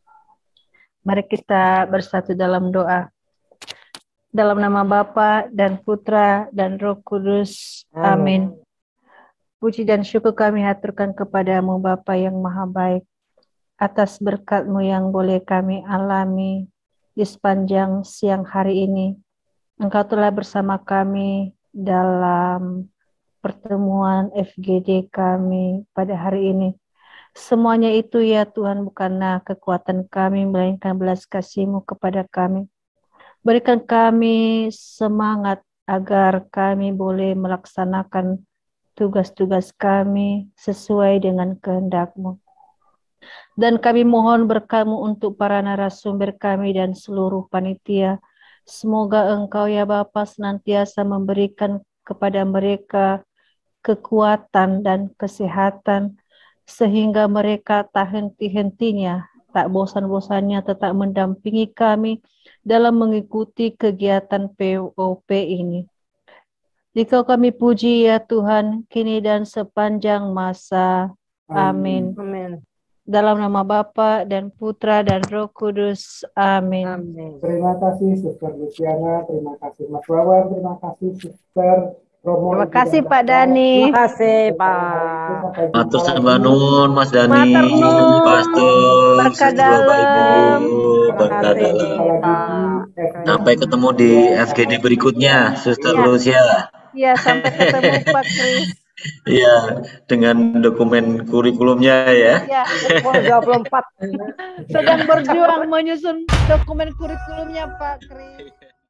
Mari kita bersatu dalam doa. Dalam nama Bapa dan Putra dan Roh Kudus. Amin. Puji dan syukur kami haturkan kepadamu Bapa yang Maha Baik, atas berkat-Mu yang boleh kami alami di sepanjang siang hari ini. Engkau telah bersama kami dalam pertemuan FGD kami pada hari ini. Semuanya itu ya Tuhan bukanlah kekuatan kami, melainkan belas kasih-Mu kepada kami. Berikan kami semangat agar kami boleh melaksanakan tugas-tugas kami sesuai dengan kehendak-Mu. Dan kami mohon berkat-Mu untuk para narasumber kami dan seluruh panitia. Semoga Engkau ya Bapa senantiasa memberikan kepada mereka kekuatan dan kesehatan, sehingga mereka tak henti-hentinya, tak bosan-bosannya tetap mendampingi kami dalam mengikuti kegiatan POP ini. Dikau kami puji ya Tuhan, kini dan sepanjang masa. Amin. Amin. Dalam nama Bapa dan Putra dan Roh Kudus. Amin. Amin. Terima kasih Sister Luciana, terima kasih Mas Wawan, terima kasih Sister Romo. Terima kasih Pak Dani. Terima kasih Pak. Matur sembah nuwun Mas Dani, Matur nuwun. Pastor, Berkah seluruh Bapak Ibu, dalam. berkah Terima kasih, dalam. Pak. Sampai ketemu di FGD berikutnya, Sister Iya. Lucia. Ya, sampai ketemu Pak Kris. Iya, dengan dokumen kurikulumnya ya. Ya, Umur 24. sedang berjuang menyusun dokumen kurikulumnya Pak Kris.